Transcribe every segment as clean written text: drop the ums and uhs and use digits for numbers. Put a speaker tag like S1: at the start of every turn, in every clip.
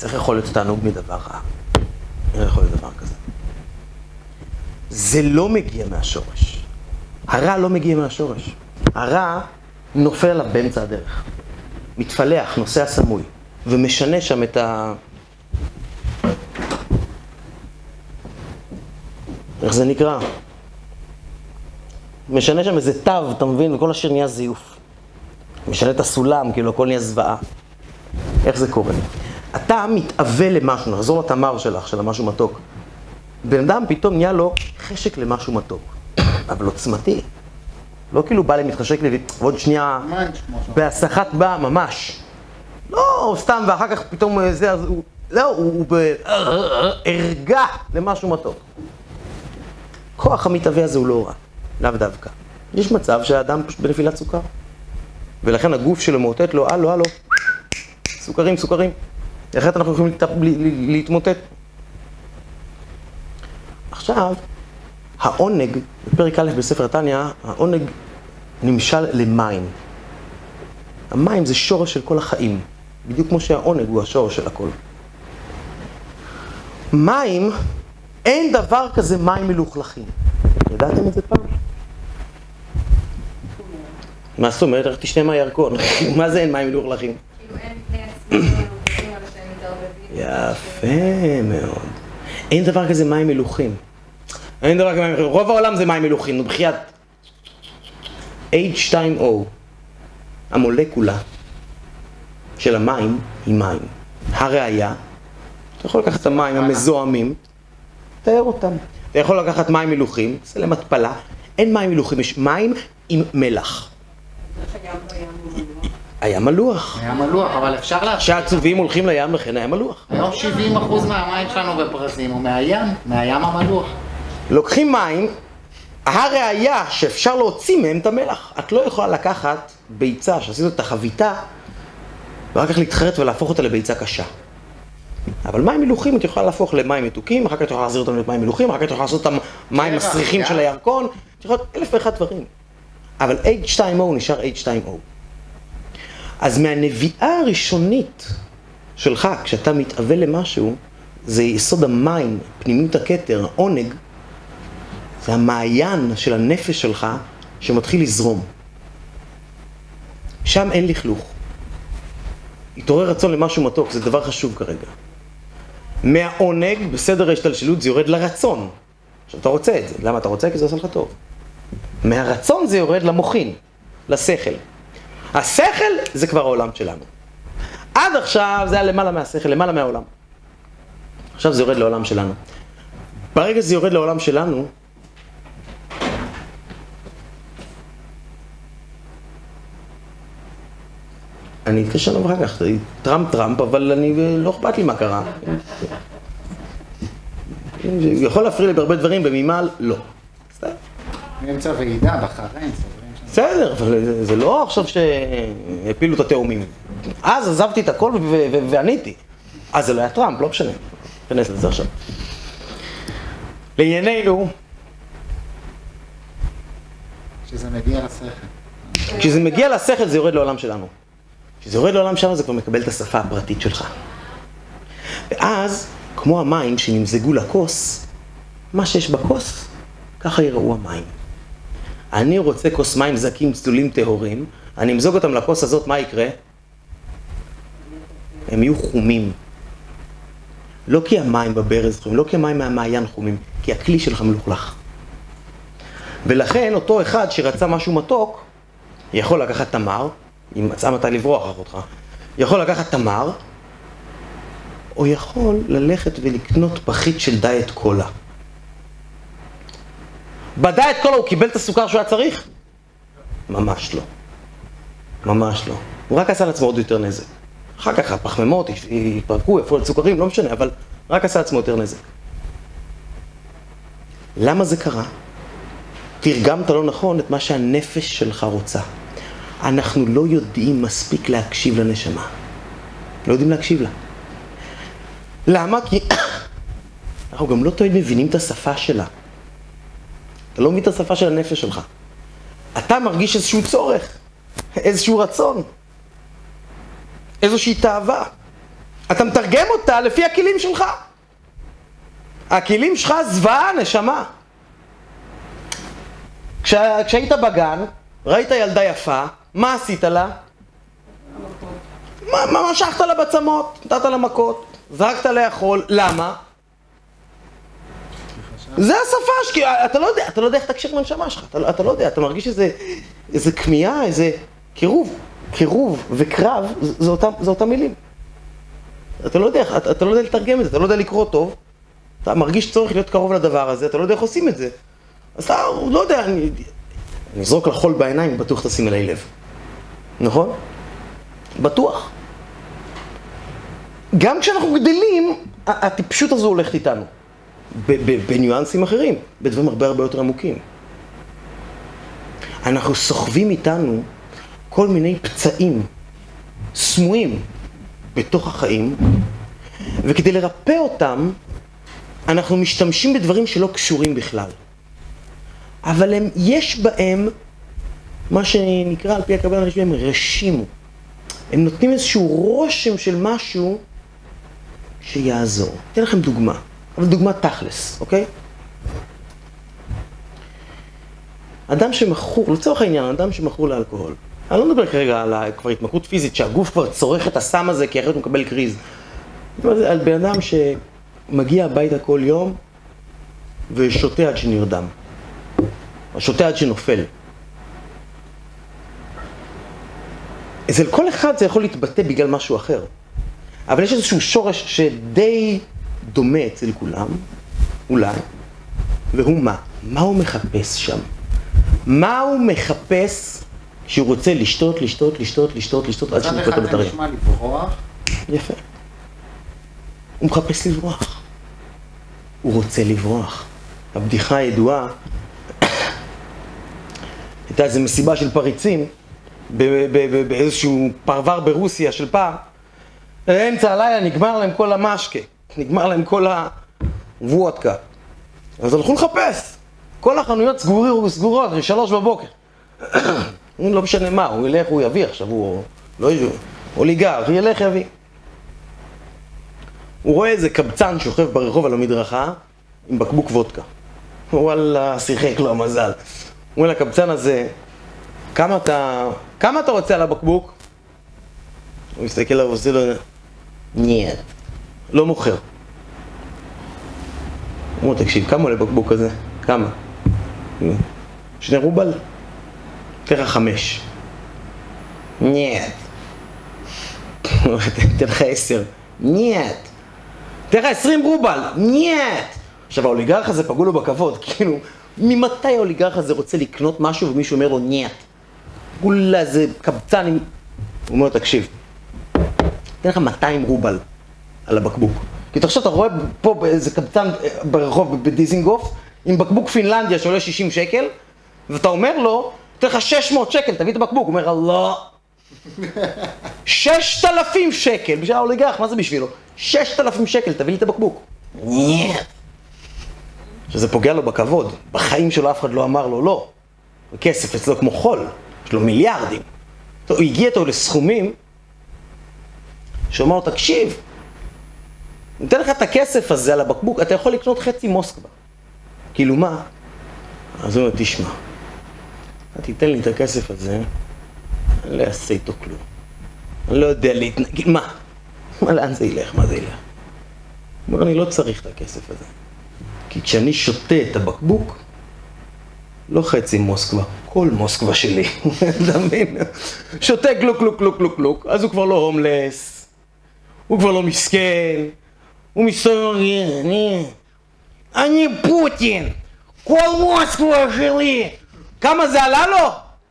S1: אז איך יכול להיות תענוג מדבר רע? איך יכול להיות דבר כזה? זה לא מגיע מהשורש. הרע לא מגיע מהשורש. הרע נופל עליו באמצע הדרך. מתפלח, נוסע סמוי, ומשנה שם את איך זה נקרא? משנה שם איזה תו, אתה מבין? וכל השיר נהיה זיוף. משנה את הסולם, כאילו הכל נהיה זוועה. איך זה קורה? אתה מתאווה למשהו, נחזור לתמר שלך, של המשהו מתוק. בן אדם פתאום נהיה לו חשק למשהו מתוק, אבל עוצמתי. לא כאילו בא לי מתחשק לי, ועוד שנייה בהסחת בה ממש. לא, סתם, ואחר כך פתאום זה, אז הוא, לא, הוא הרגע למשהו מתוק. כוח המתאווה הזה הוא לא רע, לאו דווקא. יש מצב שהאדם פשוט בנפילת סוכר. ולכן הגוף שלו מאותת לו, הלו, סוכרים, סוכרים. אחרת אנחנו יכולים להתמוטט. עכשיו, העונג, בפרק א' בספר תניא, העונג נמשל למים. המים זה שורש של כל החיים, בדיוק כמו שהעונג הוא השורש של הכל. מים, אין דבר כזה מים מלוכלכים. ידעתם את זה פעם? מה זאת אומרת? איך תשתה מהירקון? מה זה אין מים מלוכלכים?
S2: כאילו אין בני עצמם מלוכלכים על שהם מתערבבים.
S1: יפה מאוד. אין דבר כזה מים מלוכים. אין דבר כזה מים מלוכים. רוב העולם זה מים מלוכים. נו, בחיית H2O. המולקולה של המים היא מים. הראיה, אתה יכול לקחת את המים המזוהמים, תאר אותם. אתה יכול לקחת מים מלוכים, זה למטפלה. אין מים מלוכים, יש מים עם מלח. היה מלוח.
S3: היה מלוח, אבל אפשר להפסיק.
S1: שהעצובים הולכים לים לכן היה מלוח.
S3: היום 70% מהמים שלנו בברזים הוא מהים המלוח.
S1: לוקחים מים, הראיה שאפשר להוציא מהם את המלח. את לא יכולה לקחת ביצה שעשית את החביתה, ורק כך להתחרט ולהפוך אותה לביצה קשה. אבל מים מלוכים את יכולה להפוך למים מתוקים, אחר כך את יכולה להחזיר אותם למים מלוכים, אחר כך את יכולה לעשות אותם מים מסריחים של הירקון, את יכולה 1,001 דברים. אבל H2O נשאר H2O. אז מהנביאה הראשונית שלך, כשאתה מתאווה למשהו, זה יסוד המים, פנימיות הכתר, העונג, זה המעיין של הנפש שלך שמתחיל לזרום. שם אין לכלוך. התעורר רצון למשהו מתוק, זה דבר חשוב כרגע. מהעונג, בסדר ההשתלשלות, זה יורד לרצון. עכשיו אתה רוצה את זה, למה אתה רוצה? כי זה עושה לך טוב. מהרצון זה יורד למוחין, לשכל. השכל זה כבר העולם שלנו. עד עכשיו זה היה למעלה מהשכל, למעלה מהעולם. עכשיו זה יורד לעולם שלנו. ברגע זה יורד לעולם שלנו, אני אתקשר לו אחר כך, טראמפ, אבל אני לא אכפת לי מה קרה. יכול להפריע לי בהרבה דברים, במימל, לא.
S3: באמצע ועידה, בחרן.
S1: בסדר, אבל זה לא עכשיו שהפילו את התאומים. אז עזבתי את הכל ועניתי. אז זה לא היה טראמפ, לא משנה. נכנס לזה עכשיו. לענייננו,
S3: כשזה מגיע לשכל.
S1: כשזה מגיע לשכל זה יורד לעולם שלנו. כשזה יורד לעולם שלנו זה כבר מקבל את השפה הפרטית שלך. ואז, כמו המים שנמזגו לכוס, מה שיש בכוס, ככה יראו המים. אני רוצה כוס מים זקים, צלולים, טהורים, אני אמזוג אותם לכוס הזאת, מה יקרה? הם יהיו חומים. לא כי המים בברז חומים, לא כי המים מהמעיין חומים, כי הכלי שלך מלוכלך. ולכן אותו אחד שרצה משהו מתוק, יכול לקחת תמר, אם מצא מתי לברוח אחותך, יכול לקחת תמר, או יכול ללכת ולקנות פחית של דיאט קולה. בדיאט קולה הוא קיבל את הסוכר שהוא היה צריך? ממש לא. ממש לא. הוא רק עשה לעצמו עוד יותר נזק. אחר כך הפחמימות יפרקו, יפו על סוכרים, לא משנה, אבל רק עשה לעצמו יותר נזק. למה זה קרה? תרגמת לא נכון את מה שהנפש שלך רוצה. אנחנו לא יודעים מספיק להקשיב לנשמה. לא יודעים להקשיב לה. למה? כי אנחנו גם לא תמיד מבינים את השפה שלה. אתה לא מבין את השפה של הנפש שלך. אתה מרגיש איזשהו צורך, איזשהו רצון, איזושהי תאווה. אתה מתרגם אותה לפי הכלים שלך. הכלים שלך זוועה, נשמה. כשהיית בגן, ראית ילדה יפה, מה עשית לה? מה משכת לה בצמות, נתת לה מכות, זרקת לאכול, למה? זה השפה, אתה לא יודע איך תקשר עם הנשמה שלך, אתה לא יודע, אתה מרגיש איזה כמיהה, איזה קירוב וקרב, זה אותם מילים. אתה לא יודע לתרגם את זה, אתה לא יודע לקרוא טוב, אתה מרגיש צורך להיות קרוב לדבר הזה, אתה לא יודע איך עושים את זה. אז אתה לא יודע, אני אזרוק לחול בעיניים, בטוח תשים אליי לב. נכון? בטוח. גם כשאנחנו גדלים, הטיפשות הזו הולכת איתנו. בניואנסים אחרים, בדברים הרבה יותר עמוקים. אנחנו סוחבים איתנו כל מיני פצעים סמויים בתוך החיים, וכדי לרפא אותם, אנחנו משתמשים בדברים שלא קשורים בכלל. אבל יש בהם מה שנקרא על פי הקבלה הם רשימו. הם נותנים איזשהו רושם של משהו שיעזור. אתן לכם דוגמה, אבל דוגמה תכלס, אוקיי? אדם שמכור, לצורך העניין, אדם שמכור לאלכוהול. אני לא מדבר כרגע על כבר התמכרות פיזית, שהגוף כבר צורך את הסם הזה כי אחרת הוא מקבל קריז. על בן אדם שמגיע הביתה כל יום ושותה עד שנרדם. או שותה עד שנופל. אצל כל אחד זה יכול להתבטא בגלל משהו אחר. אבל יש איזשהו שורש שדי דומה אצל כולם, אולי, והוא מה? מה הוא מחפש שם? מה הוא מחפש כשהוא רוצה לשתות עד שנפל את הבטריה?
S3: מצד אחד זה נשמע לברוח.
S1: יפה. הוא מחפש לברוח. הוא רוצה לברוח. הבדיחה הידועה, הייתה איזו מסיבה של פריצים, באיזשהו פרבר ברוסיה של פעם, באמצע הלילה נגמר להם כל המשקה, נגמר להם כל הוודקה. אז הלכו לחפש. כל החנויות סגורות, 3 בבוקר. לא משנה מה, הוא ילך, הוא יביא עכשיו, הוא לא אוליגר, ילך יביא. הוא רואה איזה קבצן שוכב ברחוב על המדרכה עם בקבוק וודקה. וואלה, שיחק לו המזל. הוא אומר לקבצן הזה, כמה אתה רוצה על הבקבוק? הוא מסתכל עליו ועושה לו, נייט, לא מוכר. הוא אומר, תקשיב, כמה עולה בקבוק כזה? כמה? 2 רובל? תראה 5. נייט. תן לך 10. נייט. תראה 20 רובל. נייט. עכשיו האוליגרך הזה פגעו לו בכבוד, כאילו, ממתי האוליגרך הזה רוצה לקנות משהו ומישהו אומר לו נייט? גולה זה קבצן עם... הוא אומר, תקשיב, תן לך 200 רובל על הבקבוק. כי תחשוב, אתה רואה פה באיזה קבצן ברחוב בדיזינגוף, עם בקבוק פינלנדיה שעולה 60 שקל, ואתה אומר לו, תן לך 600 שקל, תביא את הבקבוק. הוא אומר, לא. 6,000 שקל, בשביל האוליגרך, מה זה בשבילו? 6,000 שקל, תביא לי את הבקבוק. נייט. שזה פוגע לו בכבוד. בחיים שלו אף אחד לא אמר לו לא. הכסף אצלו כמו חול. יש לו מיליארדים. הוא הגיע אותו לסכומים שאומר לו, תקשיב, נותן לך את הכסף הזה על הבקבוק, אתה יכול לקנות חצי מוסקבה. כאילו מה? אז הוא אומר, תשמע, תיתן לי את הכסף הזה, אני לא אעשה איתו כלום. אני לא יודע להתנגד, מה? לאן זה ילך? מה זה ילך? הוא אומר, אני לא צריך את הכסף הזה. כי כשאני שותה את הבקבוק, לא חצי מוסקבה, כל מוסקבה שלי. אתה מבין? שותה גלוק, אז הוא כבר לא הומלס, הוא כבר לא מסכן, הוא מסתובב, אני פוטין, כל מוסקבה שלי. כמה זה עלה לו?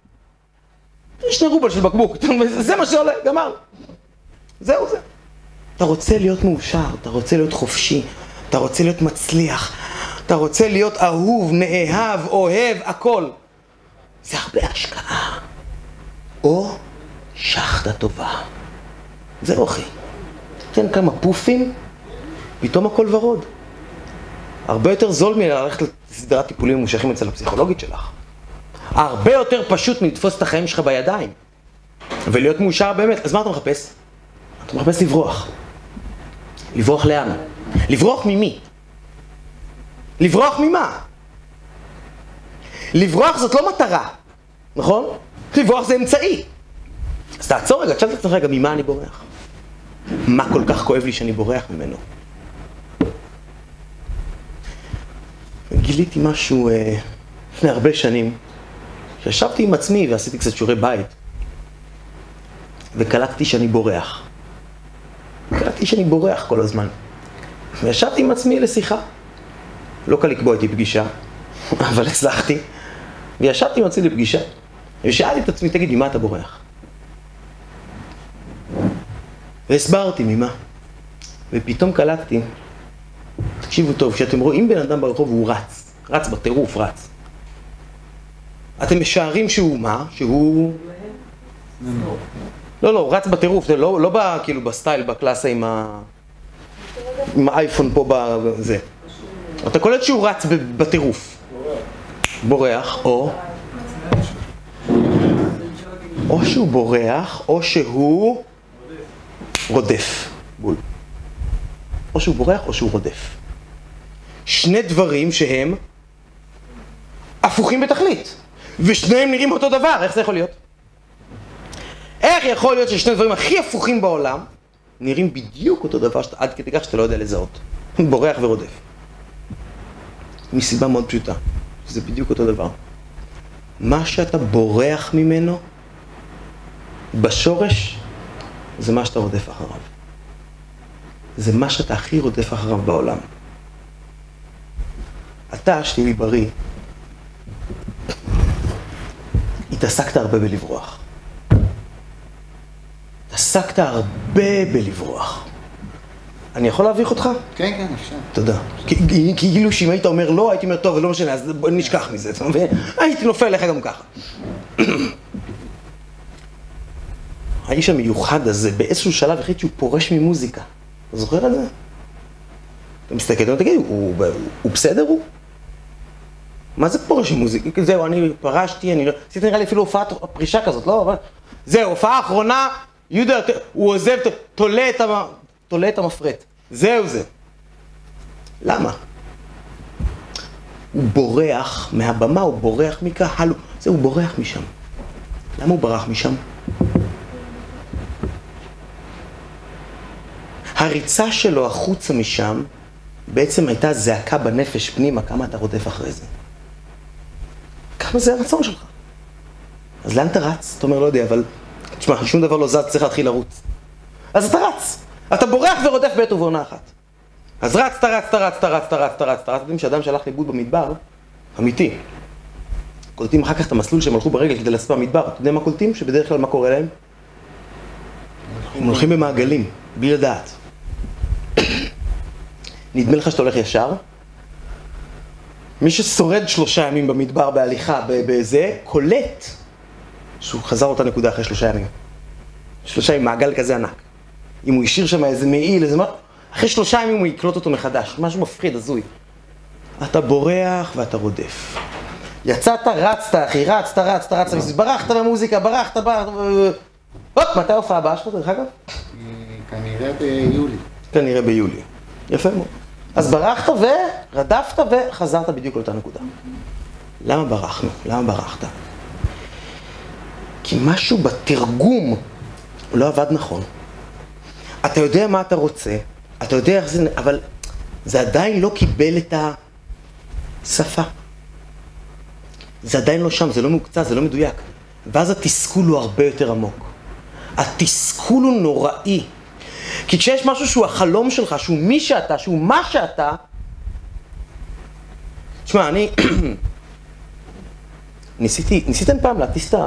S1: 2 רובל של בקבוק, זה מה שעולה, גמר. זהו זה. אתה רוצה להיות מאושר, אתה רוצה להיות חופשי, אתה רוצה להיות מצליח, אתה רוצה להיות אהוב, נאהב, אוהב, הכל. זה הרבה השקעה. או שחטה טובה. זהו אחי. תן כמה פופים, פתאום הכל ורוד. הרבה יותר זול מללכת לסדרת טיפולים ממושכים אצל הפסיכולוגית שלך. הרבה יותר פשוט מלתפוס את החיים שלך בידיים. ולהיות מאושר באמת. אז מה אתה מחפש? אתה מחפש לברוח. לברוח לאן? לברוח ממי? לברוח ממה? לברוח זאת לא מטרה, נכון? לברוח זה אמצעי. אז תעצור רגע, תשאל את עצמך רגע, ממה אני בורח? מה כל כך כואב לי שאני בורח ממנו? גיליתי משהו לפני הרבה שנים, שישבתי עם עצמי ועשיתי קצת שיעורי בית, וקלטתי שאני בורח. קלטתי שאני בורח כל הזמן. וישבתי עם עצמי לשיחה. לא קל לקבוע איתי פגישה, אבל הצלחתי. וישבתי עם עצמי לפגישה, ושאלתי את עצמי, תגיד, ממה אתה בורח? והסברתי ממה. ופתאום קלטתי, תקשיבו טוב, כשאתם רואים בן אדם ברחוב והוא רץ בטירוף, רץ. אתם משערים שהוא מה? שהוא... לא, רץ בטירוף, זה לא בא כאילו בסטייל, בקלאסה עם האייפון פה בזה. אתה קולט שהוא רץ בטירוף. בורח, או שהוא בורח, או שהוא רודף. בול. או שהוא בורח, או שהוא רודף. שני דברים שהם הפוכים בתכלית. ושניהם נראים אותו דבר. איך זה יכול להיות? איך יכול להיות ששני דברים הכי הפוכים בעולם נראים בדיוק אותו דבר עד כדי כך שאתה לא יודע לזהות? בורח ורודף. מסיבה מאוד פשוטה. זה בדיוק אותו דבר. מה שאתה בורח ממנו בשורש זה מה שאתה רודף אחריו. זה מה שאתה הכי רודף אחריו בעולם. אתה, שתהיה לי בריא, התעסקת הרבה בלברוח. התעסקת הרבה בלברוח. אני יכול להביך אותך?
S3: כן, כן, אפשר.
S1: תודה. כי כאילו שאם היית אומר לא, הייתי אומר טוב, לא משנה, אז נשכח מזה. הייתי נופל לך גם ככה. האיש המיוחד הזה, באיזשהו שלב החליט שהוא פורש ממוזיקה. אתה זוכר את זה? אתה מסתכל, אתה תגיד, הוא בסדר הוא? מה זה פורש ממוזיקה? זהו, אני פרשתי, אני לא... עשיתי נראה לי אפילו הופעת פרישה כזאת, לא? זהו, הופעה האחרונה, יהודה, הוא עוזב, תולה את המפרט. זהו זה. למה? הוא בורח מהבמה, הוא בורח מקהל, זהו, הוא בורח משם. למה הוא ברח משם? הריצה שלו החוצה משם בעצם הייתה זעקה בנפש פנימה, כמה אתה רודף אחרי זה. כמה זה הרצון שלך. אז לאן אתה רץ? אתה אומר, לא יודע, אבל תשמע, שום דבר לא זז, צריך להתחיל לרוץ. אז אתה רץ. אתה בורח ורודף בעת ובעונה אחת. אז רצת. יודעים שאדם שהלך לאיבוד במדבר, אמיתי. קולטים אחר כך את המסלול שהם הלכו ברגל כדי לצאת במדבר. אתה יודע מה קולטים? שבדרך כלל מה קורה להם? הם הולכים במעגלים, בלי לדעת. נדמה לך שאתה הולך ישר? מי ששורד 3 ימים במדבר בהליכה בזה, קולט שהוא חזר אותה נקודה אחרי 3 ימים. 3 ימים, מעגל כזה ענק. אם הוא השאיר שם איזה מעיל, איזה מה, אחרי 3 ימים הוא יקלוט אותו מחדש. משהו מפחיד, הזוי. אתה בורח ואתה רודף. יצאת, רצת, אחי, רצת, ברחת במוזיקה, ברחת, מתי ההופעה הבאה שלך, דרך אגב?
S3: כנראה ביולי.
S1: כנראה ביולי. יפה מאוד. אז ברחת ורדפת וחזרת בדיוק לאותה נקודה. למה ברחנו? למה ברחת? כי משהו בתרגום לא עבד נכון. אתה יודע מה אתה רוצה, אתה יודע איך זה, אבל זה עדיין לא קיבל את השפה. זה עדיין לא שם, זה לא מוקצה, זה לא מדויק. ואז התסכול הוא הרבה יותר עמוק. התסכול הוא נוראי. כי כשיש משהו שהוא החלום שלך, שהוא מי שאתה, שהוא מה שאתה, תשמע, אני ניסיתם פעם להטיס את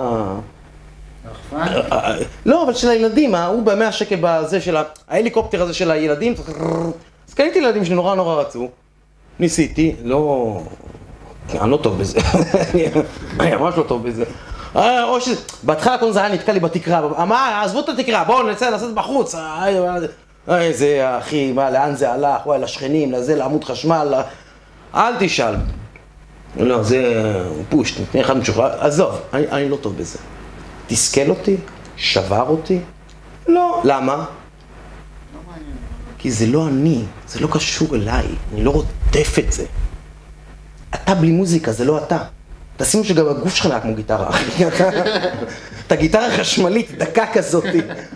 S1: לא, אבל של הילדים, הוא ב100 שקל בזה של ההליקופטר הזה של הילדים, אז קניתי לילדים שלי נורא רצו, ניסיתי, לא, אני לא טוב בזה, אני ממש לא טוב בזה, או שבהתחלה כל זה היה נתקע לי בתקרה, מה, עזבו את התקרה, בואו נצא לעשות בחוץ, איזה אחי, מה, לאן זה הלך, וואי, לשכנים, לזה, לעמוד חשמל, אל תשאל. לא, זה פושט, נתני אחד משוחרר, עזוב, אני לא טוב בזה. תסכל אותי, שבר אותי, לא. למה?
S3: לא מעניין.
S1: כי זה לא אני, זה לא קשור אליי, אני לא רודף את זה. אתה בלי מוזיקה, זה לא אתה. תשימו שגם הגוף שלך נראה כמו גיטרה, אחי. אתה גיטרה חשמלית, דקה כזאת.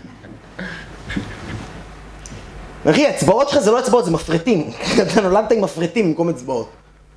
S1: אחי, הצבעות שלך זה לא הצבעות, זה מפרטים. אתה נולדת עם מפרטים במקום הצבעות.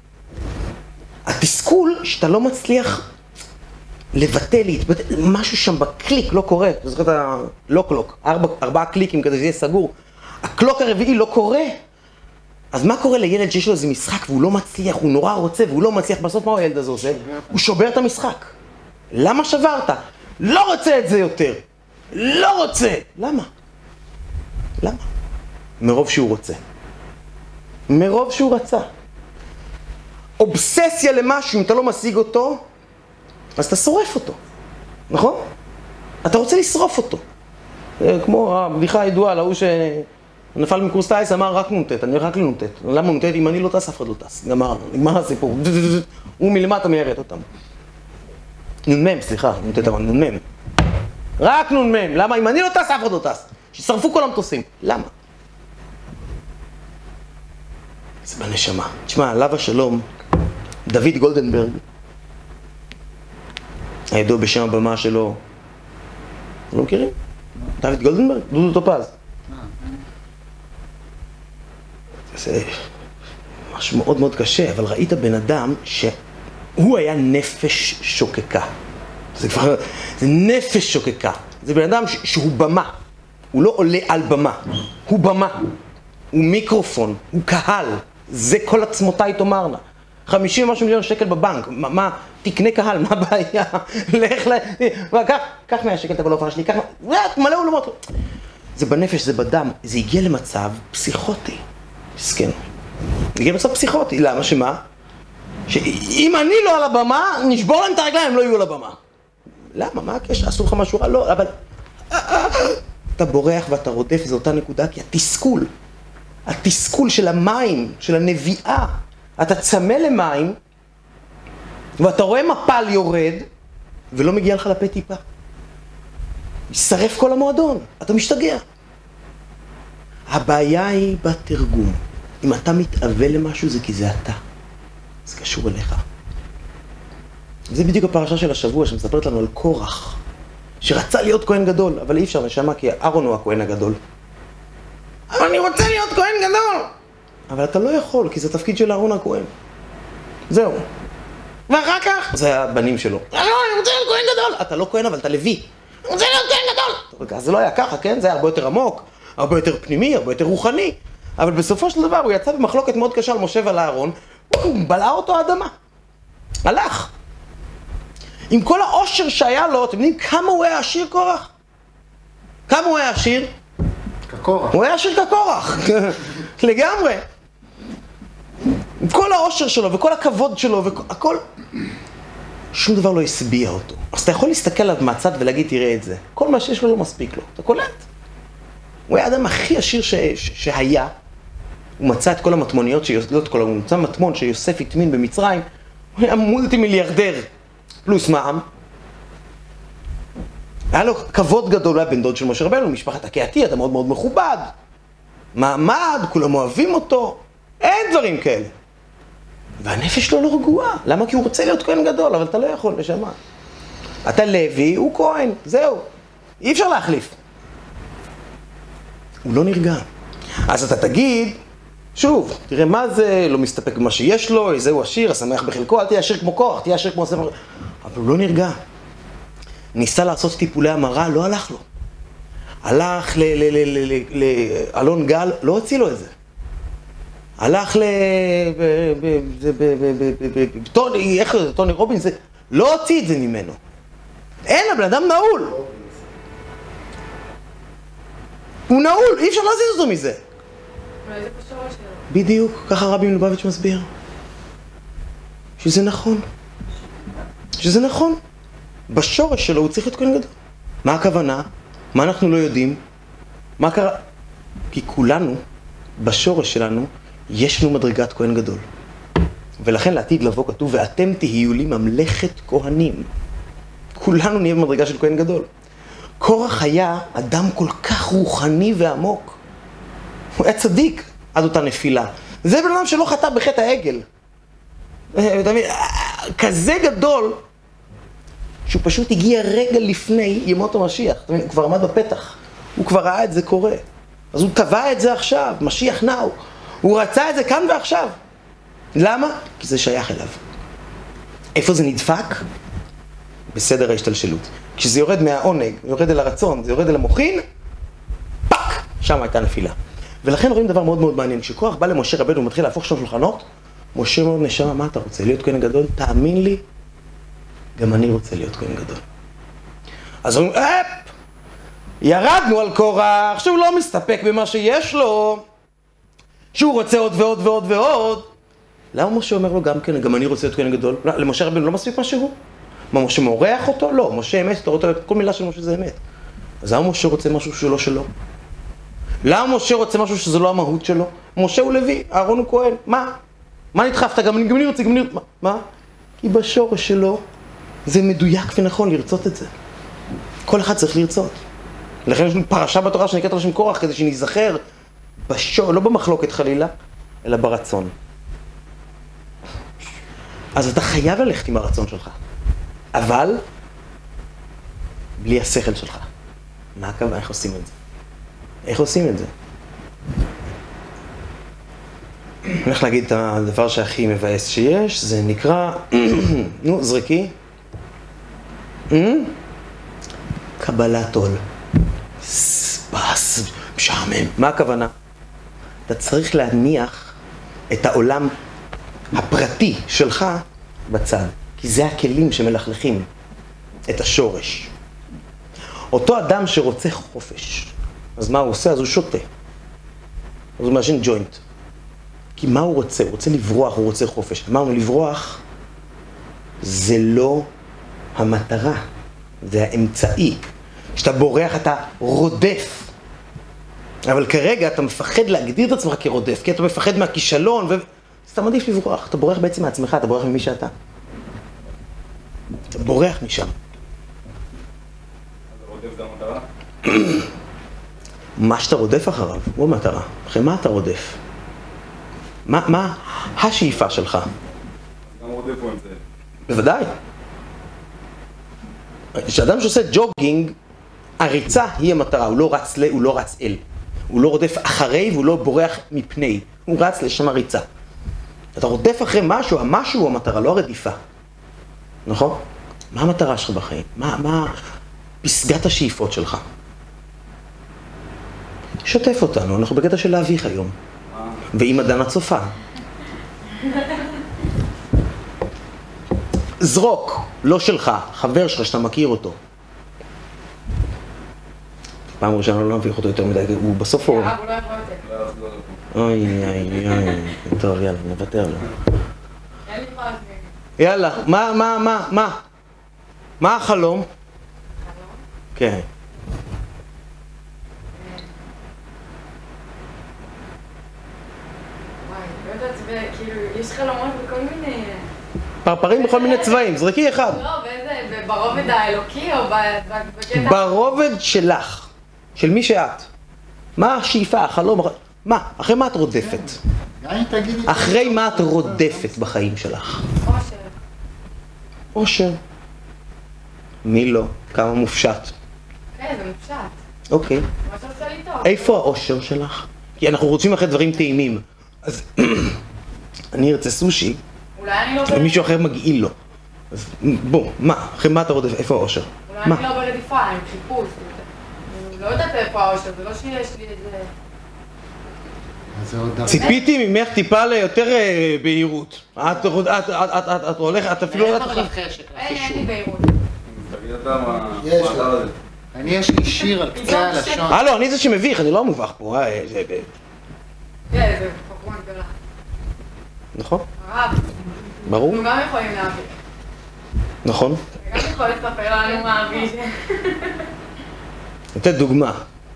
S1: התסכול שאתה לא מצליח לבטא, להתבטא, משהו שם בקליק לא קורה. אתה זוכר את הלא קלוק, 4 קליקים כדי שזה יהיה סגור. הקלוק הרביעי לא קורה. אז מה קורה לילד שיש לו איזה משחק והוא לא מצליח, הוא נורא רוצה והוא לא מצליח, בסוף מה הילד הזה עושה? הוא שובר את המשחק. למה שברת? לא רוצה את זה יותר. לא רוצה. למה? למה? מרוב שהוא רוצה. מרוב שהוא רצה. אובססיה למשהו, אם אתה לא משיג אותו, אז אתה שורף אותו. נכון? אתה רוצה לשרוף אותו. כמו הבדיחה הידועה, להוא שנפל מקורס טייס, אמר רק נונטט, אני רק לנונטט. למה נונטט? אם אני לא טס, אף אחד לא טס. נגמר הסיפור. הוא מלמטה מיירט אותם. נונמם, סליחה, נונטט אמר, נונמם. רק נונמם. למה? אם אני לא טס, אף אחד לא טס. ששרפו כל המטוסים. למה? זה בנשמה. תשמע, עליו השלום, דוד גולדנברג, הידוע בשם הבמה שלו, לא מכירים? דוד גולדנברג? דודו טופז. זה משהו מאוד מאוד קשה, אבל ראית בן אדם שהוא היה נפש שוקקה. זה כבר, זה נפש שוקקה. זה בן אדם שהוא במה. הוא לא עולה על במה. הוא במה. הוא מיקרופון. הוא קהל. זה כל עצמותיי תאמרנה. 50 משהו מיליון שקל בבנק. מה? תקנה קהל, מה הבעיה? לך קח 100 שקל, תבוא לאופן שלי, קח מלא אולמות. זה בנפש, זה בדם. זה הגיע למצב פסיכוטי. מסכן. זה הגיע למצב פסיכוטי. למה? שמה? שאם אני לא על הבמה, נשבור להם את הרגליים, הם לא יהיו על הבמה. למה? מה הקשר? אסור לך משהו רע? לא, אבל... אתה בורח ואתה רודף, זו אותה נקודה, כי התסכול. התסכול של המים, של הנביאה. אתה צמא למים, ואתה רואה מפל יורד, ולא מגיע לך לפה טיפה. ישרף כל המועדון, אתה משתגע. הבעיה היא בתרגום. אם אתה מתאווה למשהו, זה כי זה אתה. זה קשור אליך. זה בדיוק הפרשה של השבוע, שמספרת לנו על קורח, שרצה להיות כהן גדול, אבל אי אפשר לשמה, כי אהרון הוא הכהן הגדול. אבל אני רוצה להיות כהן גדול! אבל אתה לא יכול, כי זה תפקיד של אהרון הכהן. זהו. ואחר כך, זה הבנים שלו. אני רוצה להיות כהן גדול! אתה לא כהן, אבל אתה לוי. אני רוצה להיות כהן גדול! אז זה לא היה ככה, כן? זה היה הרבה יותר עמוק, הרבה יותר פנימי, הרבה יותר רוחני. אבל בסופו של דבר הוא יצא במחלוקת מאוד קשה על משה ועל אהרון, הוא בלעה אותו האדמה. הלך. עם כל העושר שהיה לו, אתם יודעים כמה הוא היה עשיר קורח? כמה הוא היה עשיר?
S3: כקורח.
S1: הוא היה עשיר כקורח, לגמרי. עם כל העושר שלו וכל הכבוד שלו והכל, שום דבר לא הסביע אותו. אז אתה יכול להסתכל עליו מהצד ולהגיד, תראה את זה. כל מה שיש לו לא מספיק לו, אתה קולט. הוא היה האדם הכי עשיר שהיה. הוא מצא את כל המטמוניות, לא את כל, הוא מצא מטמון שיוסף הטמין במצרים, הוא היה מולטי מיליארדר, פלוס מע"מ. היה לו כבוד גדול, הוא היה בן דוד של משה רבנו, משפחת הקהתי, אתה מאוד מאוד מכובד. מעמד, כולם אוהבים אותו, אין דברים כאלה. והנפש שלו לא רגועה. למה? כי הוא רוצה להיות כהן גדול, אבל אתה לא יכול, נשמה. אתה לוי, הוא כהן, זהו. אי אפשר להחליף. הוא לא נרגע. אז אתה תגיד, שוב, תראה מה זה, לא מסתפק במה שיש לו, זהו עשיר, השמח בחלקו, אל תהיה עשיר כמו קורח, תהיה עשיר כמו ספר. אבל הוא לא נרגע. ניסה לעשות טיפולי המרה, לא הלך לו. הלך לאלון גל, לא הוציא לו את זה. הלך טוני רובינס, לא הוציא את זה ממנו. אין, הבן אדם נעול. הוא נעול, אי אפשר להזיז אותו מזה.
S2: אולי זה בשורש שלו.
S1: בדיוק, ככה רבי מלובביץ' מסביר. שזה נכון. שזה נכון. בשורש שלו הוא צריך להיות כהן גדול. מה הכוונה? מה אנחנו לא יודעים? מה קרה? כי כולנו, בשורש שלנו, יש לנו מדרגת כהן גדול. ולכן לעתיד לבוא כתוב, ואתם תהיו לי ממלכת כהנים. כולנו נהיה במדרגה של כהן גדול. קורח היה אדם כל כך רוחני ועמוק. הוא היה צדיק עד אותה נפילה. זה בן אדם שלא חטא בחטא העגל. אתה מבין, כזה גדול, שהוא פשוט הגיע רגע לפני ימות המשיח. אתה מבין, הוא כבר עמד בפתח, הוא כבר ראה את זה קורה. אז הוא טבע את זה עכשיו, משיח נאו. הוא רצה את זה כאן ועכשיו. למה? כי זה שייך אליו. איפה זה נדפק? בסדר ההשתלשלות. כשזה יורד מהעונג, יורד אל הרצון, זה יורד אל המוחין, פאק! שם הייתה נפילה. ולכן רואים דבר מאוד מאוד מעניין. כשכוח בא למשה רבנו ומתחיל להפוך שם שולחנות, משה מאוד נשמה, מה אתה רוצה? להיות כהן גדול? תאמין לי, גם אני רוצה להיות כהן גדול. אז אומרים, ירדנו על קורח, שהוא לא מסתפק במה שיש לו, שהוא רוצה עוד ועוד ועוד ועוד. למה משה אומר לו גם כן, גם אני רוצה להיות כהן גדול? למשה רבנו לא מספיק מה שהוא? מה, משה מורח אותו? לא, משה אמת, אתה רואה כל מילה של משה זה אמת. אז למה משה רוצה משהו שהוא לא שלו? למה משה רוצה משהו שזה לא המהות שלו? משה הוא לוי, אהרון הוא כהן, מה? מה נדחפת? גם אני רוצה, גם אני רוצה, מה? כי בשורש שלו זה מדויק ונכון לרצות את זה. כל אחד צריך לרצות. לכן יש לנו פרשה בתורה שנקראת על שם קורח, כדי שניזכר בשורש, לא במחלוקת חלילה, אלא ברצון. אז אתה חייב ללכת עם הרצון שלך, אבל בלי השכל שלך. מה הכוונה? איך עושים את זה? איך עושים את זה? אני הולך להגיד את הדבר שהכי מבאס שיש, זה נקרא, נו, זרקי. קבלת עול. ספס, משעמם. מה הכוונה? אתה צריך להניח את העולם הפרטי שלך בצד, כי זה הכלים שמלכלכים את השורש. אותו אדם שרוצה חופש, אז מה הוא עושה? אז הוא שותה. אז הוא מעשן ג'וינט. כי מה הוא רוצה? הוא רוצה לברוח, הוא רוצה חופש. אמרנו, לברוח זה לא המטרה, זה האמצעי. כשאתה בורח אתה רודף. אבל כרגע אתה מפחד להגדיר את עצמך כרודף, כי אתה מפחד מהכישלון, אז אתה מעדיף לברוח. אתה בורח בעצם מעצמך, אתה בורח ממי שאתה. אתה בורח משם.
S4: רודף זה המטרה?
S1: מה שאתה רודף אחריו, הוא המטרה. אחרי מה אתה רודף? מה השאיפה שלך?
S4: גם רודף הוא אמצעי.
S1: בוודאי. כשאדם שעושה ג'וגינג, הריצה היא המטרה, הוא לא רץ הוא לא רץ אל. הוא לא רודף אחרי והוא לא בורח מפני. הוא רץ לשם הריצה. אתה רודף אחרי משהו, המשהו הוא המטרה, לא הרדיפה. נכון? מה המטרה שלך בחיים? מה פסגת השאיפות שלך? שתף אותנו, אנחנו בקטע של להביך היום. ועם עדן הצופה. זרוק, לא שלך, חבר שלך שאתה מכיר אותו. פעם ראשונה לא נביך אותו יותר מדי, הוא בסוף הוא...
S2: הוא לא יכול יותר.
S1: אוי, אוי, אוי. טוב, יאללה, נוותר לו.
S2: אין לי פרס.
S1: יאללה, מה החלום?
S2: חלום?
S1: כן.
S2: וואי, לא יודעת, כאילו, יש חלומות בכל מיני...
S1: פרפרים בכל מיני צבעים, זרקי אחד.
S2: לא, באיזה, ברובד האלוקי או בקטע...
S1: ברובד שלך, של מי שאת. מה השאיפה, החלום, מה? אחרי מה את רודפת?
S3: גם אם תגידי...
S1: אחרי מה את רודפת בחיים שלך?
S2: אושר.
S1: אושר. מי לא? כמה מופשט.
S2: כן, זה מופשט.
S1: אוקיי.
S2: מה שעושה לי טוב.
S1: איפה האושר שלך? כי אנחנו רוצים אחרי דברים טעימים. אז אני ארצה סושי,
S2: אולי אני לא...
S1: ומישהו אחר מגעיל לו. אז בוא, מה? אחרי מה אתה רודף? איפה האושר?
S2: אולי אני לא ברדיפה, עם חיפוש. אני לא יודעת איפה האושר, זה לא שיש לי איזה...
S3: זה עוד דבר.
S1: ציפיתי ממך טיפה ליותר בהירות. את הולכת, את אפילו לא יודעת...
S3: מעבר לחשק,
S2: אין לי
S3: לחישוב.
S2: בהירות.
S4: תגיד אתה מה...
S3: יש
S4: מה אתה
S3: לו.
S4: יודע?
S3: אני יש לי שיר על קצה הלשון.
S1: הלו, אני זה שמביך, אני לא המובך פה.
S2: כן, זה פחרון גדולה.
S1: נכון?
S2: הרב,
S1: ברור?
S2: אנחנו גם יכולים להביא.
S1: נכון.
S2: גם יכול לספר לנו מה אבי.
S1: נתת דוגמה.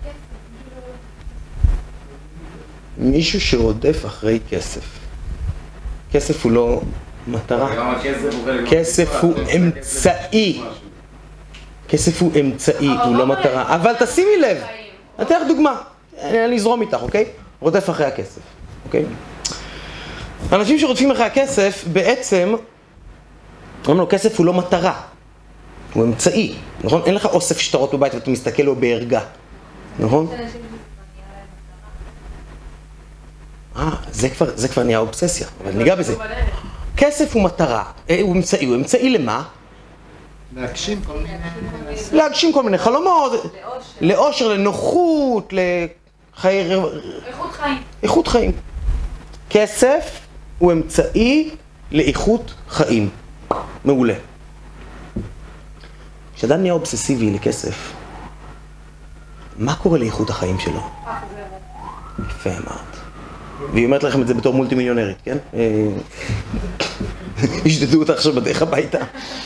S1: מישהו שרודף אחרי כסף. כסף הוא לא מטרה.
S4: גם הכסף הוא חלק...
S1: כסף הוא אמצעי. כסף הוא אמצעי, הוא לא מטרה. אבל תשימי לב, אני אתן לך דוגמה. אני אזרום איתך, אוקיי? רודף אחרי הכסף, אוקיי? אנשים שרודפים אחרי הכסף, בעצם, אומרים לו, כסף הוא לא מטרה, הוא אמצעי, נכון? אין לך אוסף שטרות בבית ואתה מסתכל לו בהרגע, נכון? זה כבר נהיה אובססיה, אבל ניגע בזה. כסף הוא מטרה, הוא אמצעי למה? להגשים כל מיני חלומות, לאושר, לנוחות, איכות חיים. כסף הוא אמצעי לאיכות חיים. מעולה. כשאדם נהיה אובססיבי לכסף, מה קורה לאיכות החיים שלו? יפה אמרת. והיא אומרת לכם את זה בתור מולטי מיליונרית, כן? השדדו אותה עכשיו בדרך הביתה.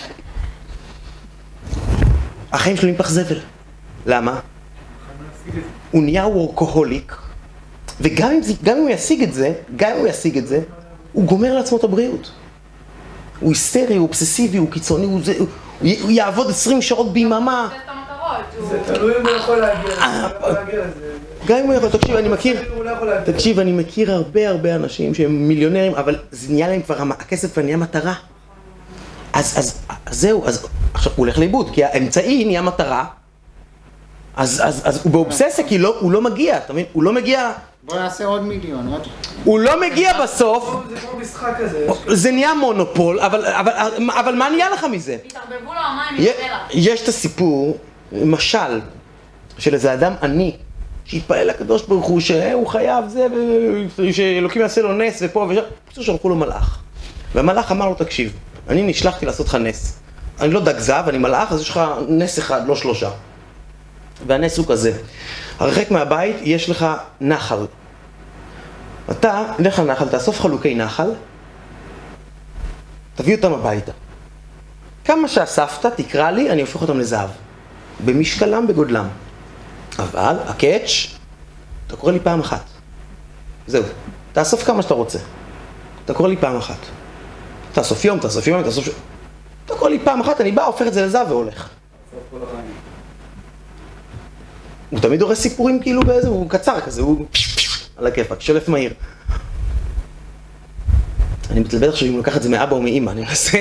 S1: החיים שלו נפח זבל. למה? הוא נהיה וורקוהוליק, וגם אם הוא ישיג את זה, הוא גומר לעצמו את הבריאות. הוא היסטרי, הוא אובססיבי, הוא קיצוני, הוא יעבוד 20 שעות ביממה.
S5: זה תלוי אם הוא יכול להגיע לזה.
S1: גם אם הוא יכול, תקשיב, אני מכיר הרבה אנשים שהם מיליונרים, אבל זה נהיה להם כבר, הכסף כבר נהיה מטרה. אז זהו, עכשיו הוא הולך לאיבוד, כי האמצעי נהיה מטרה, אז הוא באובססיה, כי הוא לא מגיע, אתה מבין? הוא לא מגיע...
S3: בוא נעשה עוד מיליון.
S1: הוא לא מגיע בסוף,
S5: זה כמו משחק כזה.
S1: זה נהיה מונופול, אבל מה נהיה לך מזה?
S2: התערבבו לו המים מלח.
S1: יש את הסיפור, משל, של איזה אדם עני, שהתפעל לקדוש ברוך הוא, שהוא חייב זה, שאלוקים יעשה לו נס ופה ושם, פשוט שלחו לו מלאך. והמלאך אמר לו, תקשיב, אני נשלחתי לעשות לך נס. אני לא דג זהב, אני מלאך, אז יש לך נס אחד, לא 3. והנס הוא כזה. הרחק מהבית יש לך נחל. אתה, לך לנחל, תאסוף חלוקי נחל, תביא אותם הביתה. כמה שאספת, תקרא לי, אני הופך אותם לזהב. במשקלם, בגודלם. אבל, הקאץ', אתה קורא לי פעם אחת. זהו. תאסוף כמה שאתה רוצה. אתה קורא לי פעם אחת. תאסוף יום, תאסוף יום, תאסוף... אתה קורא לי פעם אחת, אני בא, הופך את זה לזהב והולך. הוא תמיד הורס סיפורים כאילו באיזה, הוא קצר כזה, הוא על הכיפק, שולף מהיר. אני מתלבט עכשיו אם הוא לקח את זה מאבא או מאמא, אני מנסה...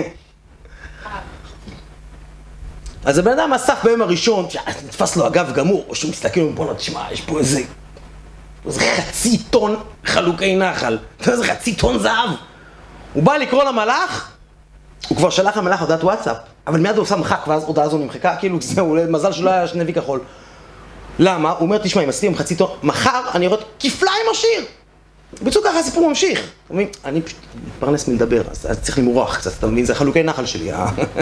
S1: אז הבן אדם אסף ביום הראשון, נתפס לו אגב גמור, או שהוא מסתכל ובוא תשמע, יש פה איזה חצי טון חלוקי נחל, איזה חצי טון זהב. הוא בא לקרוא למלאך, הוא כבר שלח למלאך הודעת וואטסאפ, אבל מיד הוא עושה מחק ואז הודעה הזו נמחקה, כאילו זהו, מזל שלא היה שני וי כחול. למה? הוא אומר, תשמע, אם עשיתי עם חצי טון, מחר אני רואה כפליים עשיר. בצור ככה הסיפור ממשיך. אני פשוט מתפרנס מלדבר, אז צריך למרוח קצת, אתה מבין? זה חלוקי נחל שלי.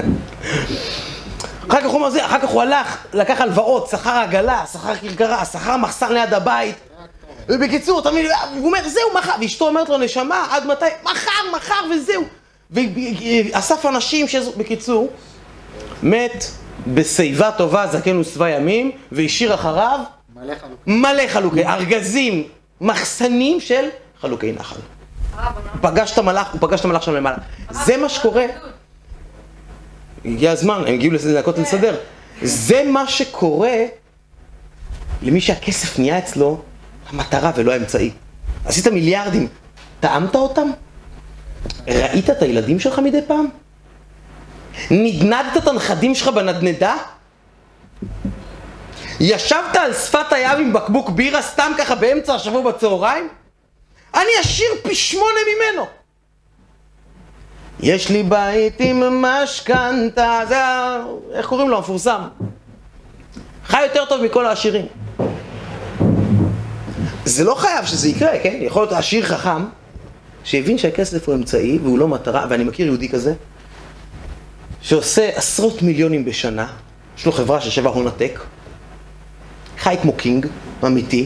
S1: אחר כך הוא הלך, לקח הלוואות, שכר עגלה, שכר כרכרה, שכר מחסן ליד הבית. ובקיצור, אתה מבין, הוא אומר, זהו, מחר. ואשתו אומרת לו, נשמה, עד מתי? מחר וזהו. ואסף אנשים בקיצור, מת בשיבה טובה, זקן ושבע ימים, והשאיר אחריו מלא חלוקי, ארגזים, מחסנים של חלוקי נחל. הוא פגש את המלאך שם למעלה. זה מה שקורה. הגיע הזמן, הם הגיעו לנקות לסדר. זה מה שקורה למי שהכסף נהיה אצלו המטרה ולא האמצעי. עשית מיליארדים, טעמת אותם? ראית את הילדים שלך מדי פעם? נדנדת את הנכדים שלך בנדנדה? ישבת על שפת הים עם בקבוק בירה סתם ככה באמצע השבוע בצהריים? אני עשיר פי 8 ממנו. יש לי בית עם משכנתה, זה איך קוראים לו? המפורסם. חי יותר טוב מכל העשירים. זה לא חייב שזה יקרה, כן? יכול להיות עשיר חכם שהבין שהכסף הוא אמצעי והוא לא מטרה, ואני מכיר יהודי כזה שעושה עשרות מיליונים בשנה, יש לו חברה ששווה הון עתק, חי כמו קינג, אמיתי.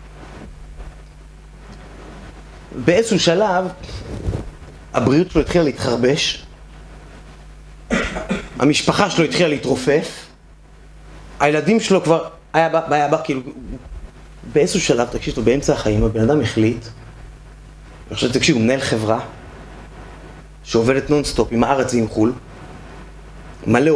S1: באיזשהו שלב הבריאות שלו התחילה להתחרבש, המשפחה שלו התחילה להתרופף, הילדים שלו כבר היה בא כאילו, באיזשהו שלב, תקשיב, באמצע החיים הבן אדם החליט, אני חושב, תקשיב, הוא מנהל חברה שעובדת נונסטופ עם הארץ ועם חול, מלא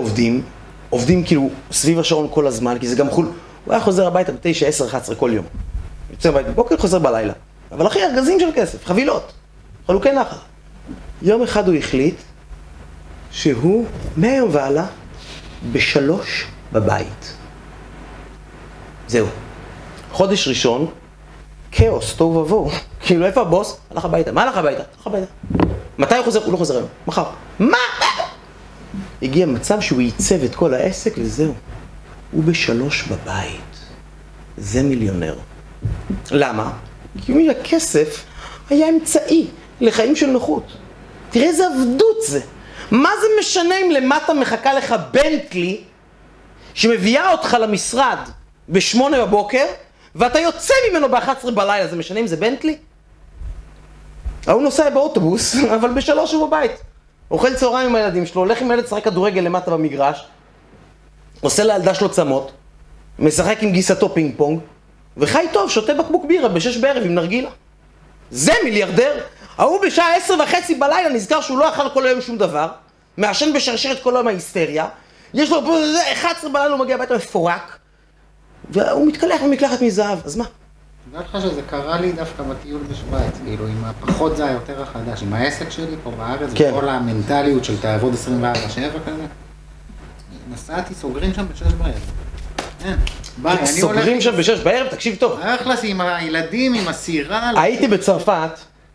S1: עובדים כאילו סביב השעון כל הזמן, כי זה גם חול, הוא היה חוזר הביתה ב-9, 10, 11 כל יום. יוצא בבית בבוקר, חוזר בלילה. אבל אחי, ארגזים של כסף, חבילות, חלוקי נחל. יום אחד הוא החליט שהוא מהיום והלאה ב3 בבית. זהו. חודש ראשון, כאוס, תוהו ובוהו. כאילו, איפה הבוס? הלך הביתה. מה הלך הביתה? הלך הביתה. מתי הוא חוזר? הוא לא חוזר היום. מחר. מה? הגיע מצב שהוא ייצב את כל העסק וזהו. הוא ב3 בבית. זה מיליונר. למה? כי הכסף היה אמצעי לחיים של נוחות. תראה איזה עבדות זה. מה זה משנה אם למטה מחכה לך בנטלי שמביאה אותך למשרד ב8 בבוקר ואתה יוצא ממנו ב11 בלילה, זה משנה אם זה בנטלי? הוא נוסע באוטובוס, אבל ב3 הוא בבית. אוכל צהריים עם הילדים שלו, הולך עם הילד לשחק כדורגל למטה במגרש, עושה לילדה שלו צמות, משחק עם גיסתו פינג פונג, וחי טוב, שותה בקבוק בירה ב6 בערב עם נרגילה. זה מיליארדר. הוא בשעה 10:30 בלילה נזכר שהוא לא אכל כל היום שום דבר, מעשן בשרשרת כל היום ההיסטריה, יש לו 11 בלילה הוא מגיע הביתה מפורק, והוא מתקלח במקלחת מזהב, אז מה?
S3: אני יודע לך שזה קרה לי דווקא בטיול בשוויץ, כאילו עם הפחות זה היותר החדש, עם העסק שלי פה בארץ,
S1: כן.
S3: וכל המנטליות של תעבוד 24/7 כזה. נסעתי, סוגרים שם ב6 בערב. אין, ביי, אני
S1: סוגרים שם ב6 בערב, תקשיב טוב.
S3: אחלה עם הילדים, עם הסירה.
S1: הייתי בצרפת,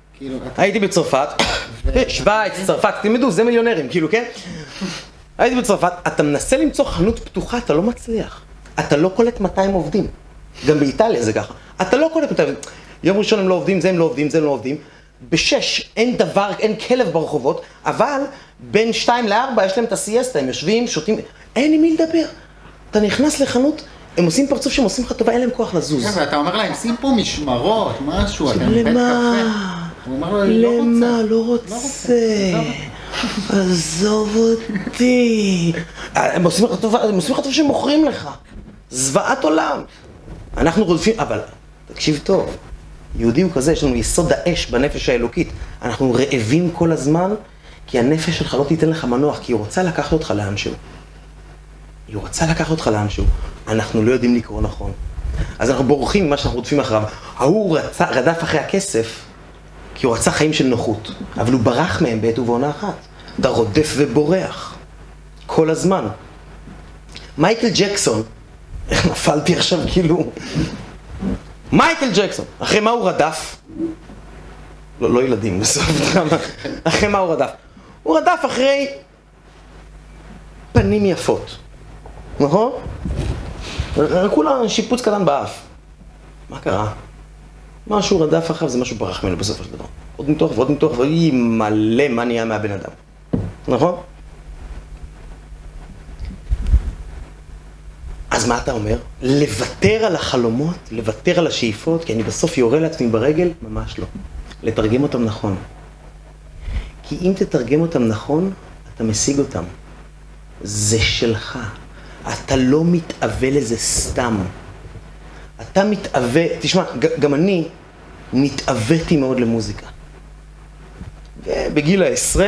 S1: שוויץ, צרפת, תלמדו, זה מיליונרים, כאילו, כן? הייתי בצרפת, אתה מנסה למצוא חנות פתוחה, אתה לא מצליח. אתה לא קולט 200 עובדים. גם באיטליה זה ככה. אתה לא קולט 200 עובדים. יום ראשון הם לא עובדים, זה הם לא עובדים, זה הם לא עובדים. ב6 אין דבר, אין כלב ברחובות, אבל בין 2 ל4 יש להם את הסיאסטה, הם יושבים, שותים, אין עם מי לדבר. אתה נכנס לחנות, הם עושים פרצוף שהם עושים לך טובה, אין להם כוח לזוז.
S3: כן, ואתה אומר להם, שים פה משמרות, משהו, אתם בית קפה. הוא אומר לו,
S1: למה? לא רוצה. עזוב אותי. הם עושים לך טובה שהם מוכרים לך. זוועת עולם. אנחנו רודפים, אבל תקשיב טוב. יהודי הוא כזה, יש לנו יסוד האש בנפש האלוקית. אנחנו רעבים כל הזמן, כי הנפש שלך לא תיתן לך מנוח, כי היא רוצה לקחת אותך לאנשהו. אנחנו לא יודעים לקרוא נכון. אז אנחנו בורחים ממה שאנחנו רודפים אחריו. הוא רדף אחרי הכסף, כי הוא רצה חיים של נוחות. אבל הוא ברח מהם בעת ובעונה אחת. אתה רודף ובורח. כל הזמן. מייקל ג'קסון, נפלתי עכשיו כאילו. מייקל ג'קסון, אחרי מה הוא רדף? לא ילדים בסוף, אחרי מה הוא רדף? הוא רדף אחרי פנים יפות, נכון? כולה שיפוץ קטן באף. מה קרה? מה שהוא רדף אחריו זה משהו ברח ממנו בסופו של דבר. עוד ניתוח והיא מלא מה נהיה מהבן אדם, נכון? אז מה אתה אומר? לוותר על החלומות, לוותר על השאיפות, כי אני בסוף יורה לעצמי ברגל? ממש לא. לתרגם אותם נכון. כי אם תתרגם אותם נכון, אתה משיג אותם. זה שלך. אתה לא מתאווה לזה סתם. אתה מתאווה, תשמע, גם אני מתאוויתי מאוד למוזיקה. ובגיל ה10,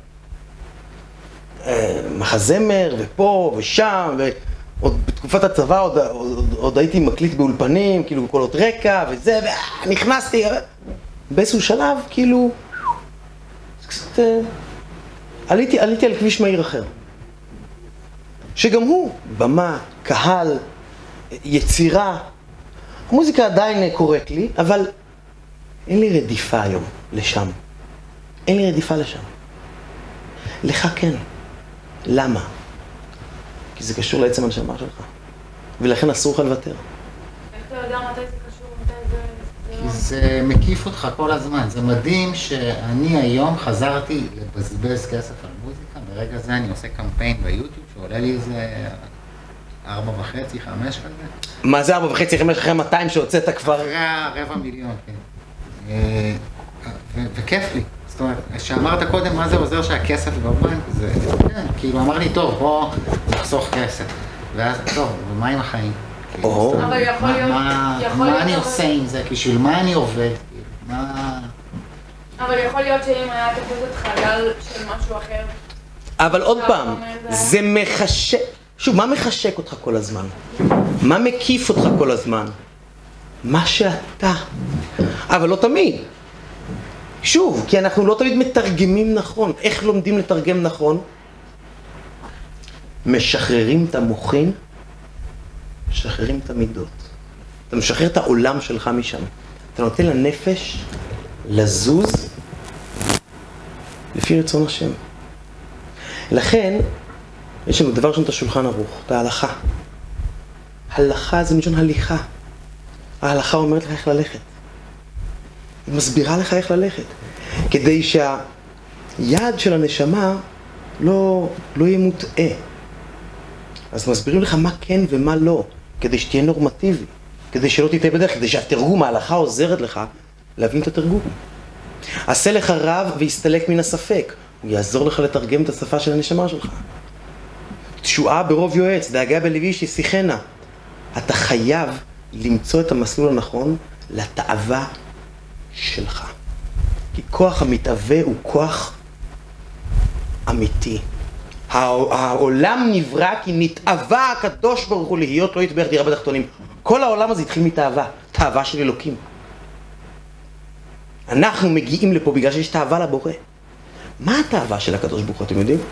S1: מחזמר, ופה ושם, עוד בתקופת הצבא עוד הייתי מקליט באולפנים, כאילו קולות רקע וזה, ונכנסתי, באיזשהו שלב, כאילו, קצת, עליתי על כביש מהיר אחר. שגם הוא, במה, קהל, יצירה, המוזיקה עדיין קוראת לי, אבל אין לי רדיפה היום לשם. אין לי רדיפה לשם. לך כן. למה? כי זה קשור לעצם הנשמה שלך. ולכן אסור לך לוותר.
S2: איך אתה יודע מתי זה קשור, מתי זה...
S3: כי זה מקיף אותך כל הזמן. זה מדהים שאני היום חזרתי לבזבז כסף על מוזיקה. ברגע זה אני עושה קמפיין ביוטיוב שעולה לי איזה 4.5, 5 כזה.
S1: מה זה 4.5, 5 אחרי 200 שהוצאת כבר?
S3: אחרי 250,000, כן. וכיף לי. זאת אומרת, שאמרת קודם מה זה עוזר שהכסף בבנק, זה, כן, כאילו אמר לי, טוב, בוא נחסוך כסף. ואז, טוב, ומה עם החיים?
S2: אבל יכול להיות...
S3: מה אני עושה עם זה? בשביל מה אני עובד?
S2: אבל יכול להיות שאם היה תפוס אותך גל של משהו אחר...
S1: אבל עוד פעם, זה מחשק... שוב, מה מחשק אותך כל הזמן? מה מקיף אותך כל הזמן? מה שאתה. אבל לא תמיד. שוב, כי אנחנו לא תמיד מתרגמים נכון. איך לומדים לתרגם נכון? משחררים את המוחין, משחררים את המידות. אתה משחרר את העולם שלך משם. אתה נותן לנפש לזוז לפי רצון השם. לכן, יש לנו דבר ראשון את השולחן ערוך, את ההלכה. הלכה זה מלשון הליכה. ההלכה אומרת לך איך ללכת. היא מסבירה לך איך ללכת. כדי שהיד של הנשמה לא יהיה מוטעה. אז מסבירים לך מה כן ומה לא, כדי שתהיה נורמטיבי. כדי שלא תתהיה בדרך, כדי שהתרגום, ההלכה עוזרת לך להבין את התרגום. עשה לך רב והסתלק מן הספק. הוא יעזור לך לתרגם את השפה של הנשמה שלך. תשועה ברוב יועץ, דאגה בלבי שישיחנה. אתה חייב למצוא את המסלול הנכון לתאווה שלך. כי כוח המתאווה הוא כוח אמיתי. העולם נברא כי נתאווה הקדוש ברוך הוא להיות לא יתברך דירה בתחתונים. כל העולם הזה התחיל מתאווה, תאווה של אלוקים. אנחנו מגיעים לפה בגלל שיש תאווה לבורא. מה התאווה של הקדוש ברוך הוא, אתם יודעים?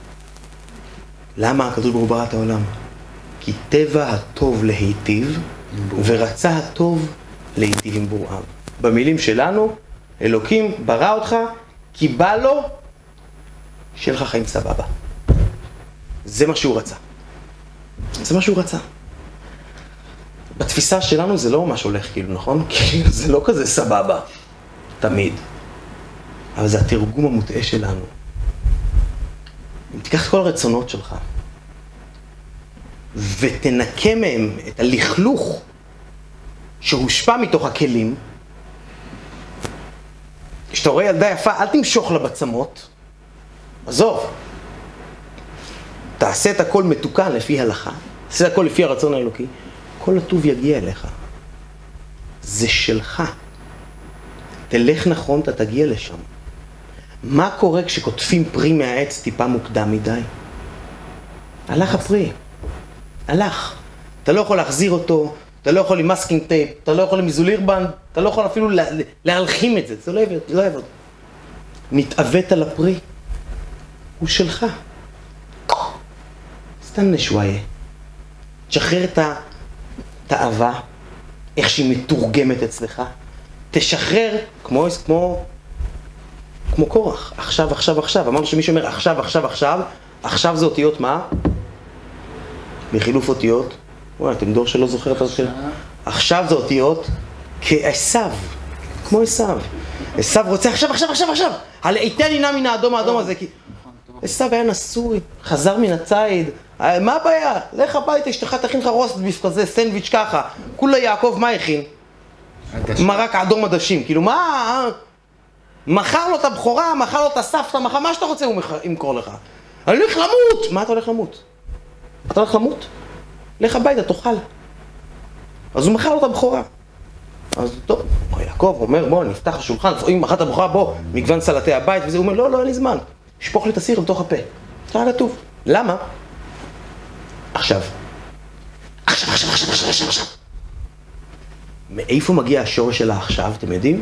S1: למה הקדוש ברוך הוא ברא את העולם? כי טבע הטוב להיטיב, ורצה הטוב להיטיב עם בוראיו. במילים שלנו, אלוקים ברא אותך, כי בא לו שיהיה לך חיים סבבה. זה מה שהוא רצה. זה מה שהוא רצה. בתפיסה שלנו זה לא ממש הולך כאילו, נכון? כי זה לא כזה סבבה, תמיד. אבל זה התרגום המוטעה שלנו. אם תיקח את כל הרצונות שלך, ותנקה מהם את הלכלוך שהושפע מתוך הכלים, כשאתה רואה ילדה יפה, אל תמשוך לה בצמות, עזוב. תעשה את הכל מתוקן לפי הלכה, תעשה את הכל לפי הרצון האלוקי, כל הטוב יגיע אליך. זה שלך. תלך נכון, אתה תגיע לשם. מה קורה כשקוטפים פרי מהעץ טיפה מוקדם מדי? הלך הפרי. הלך. אתה לא יכול להחזיר אותו, אתה לא יכול עם מסקינג טייפ, אתה לא יכול עם איזולירבנד, אתה לא יכול אפילו להלחים את זה, זה לא יעבוד. נתאבט על הפרי. הוא שלך. סתם נשוויה. תשחרר את התאווה, איך שהיא מתורגמת אצלך. תשחרר כמו קורח. עכשיו, עכשיו, עכשיו. אמרנו שמישהו אומר עכשיו, עכשיו, עכשיו. עכשיו זה אותיות מה? מחילוף אותיות. וואי, אתם דור שלא זוכר את זה. עכשיו זה אותיות כעשיו. כמו עשיו. עשיו רוצה עכשיו, עכשיו, עכשיו, עכשיו. הלעיתן הנה מן האדום האדום הזה. עשיו היה נשוי, חזר מן הציד. מה הבעיה? לך הביתה, אשתך תכין לך רוסט ביף כזה, סנדוויץ' ככה. כולה יעקב מה הכין? מרק אדום עדשים. כאילו מה? מחר לו את הבחורה, מחר לו את הסבתא, מחר מה שאתה רוצה הוא ימכור לך. אני הולך למות! מה אתה הולך למות? אתה הולך למות? לך הביתה, תאכל. אז הוא מחר לו את הבחורה. אז טוב, יעקב אומר, בוא נפתח השולחן, אם מחר את הבחורה, בוא, מגוון סלטי הבית וזה, הוא אומר, לא, אין לי זמן. שפוך לי את הסיר לתוך הפה. זה היה כתוב. למה? עכשיו. עכשיו. מאיפה מגיע השורש שלה עכשיו, אתם יודעים?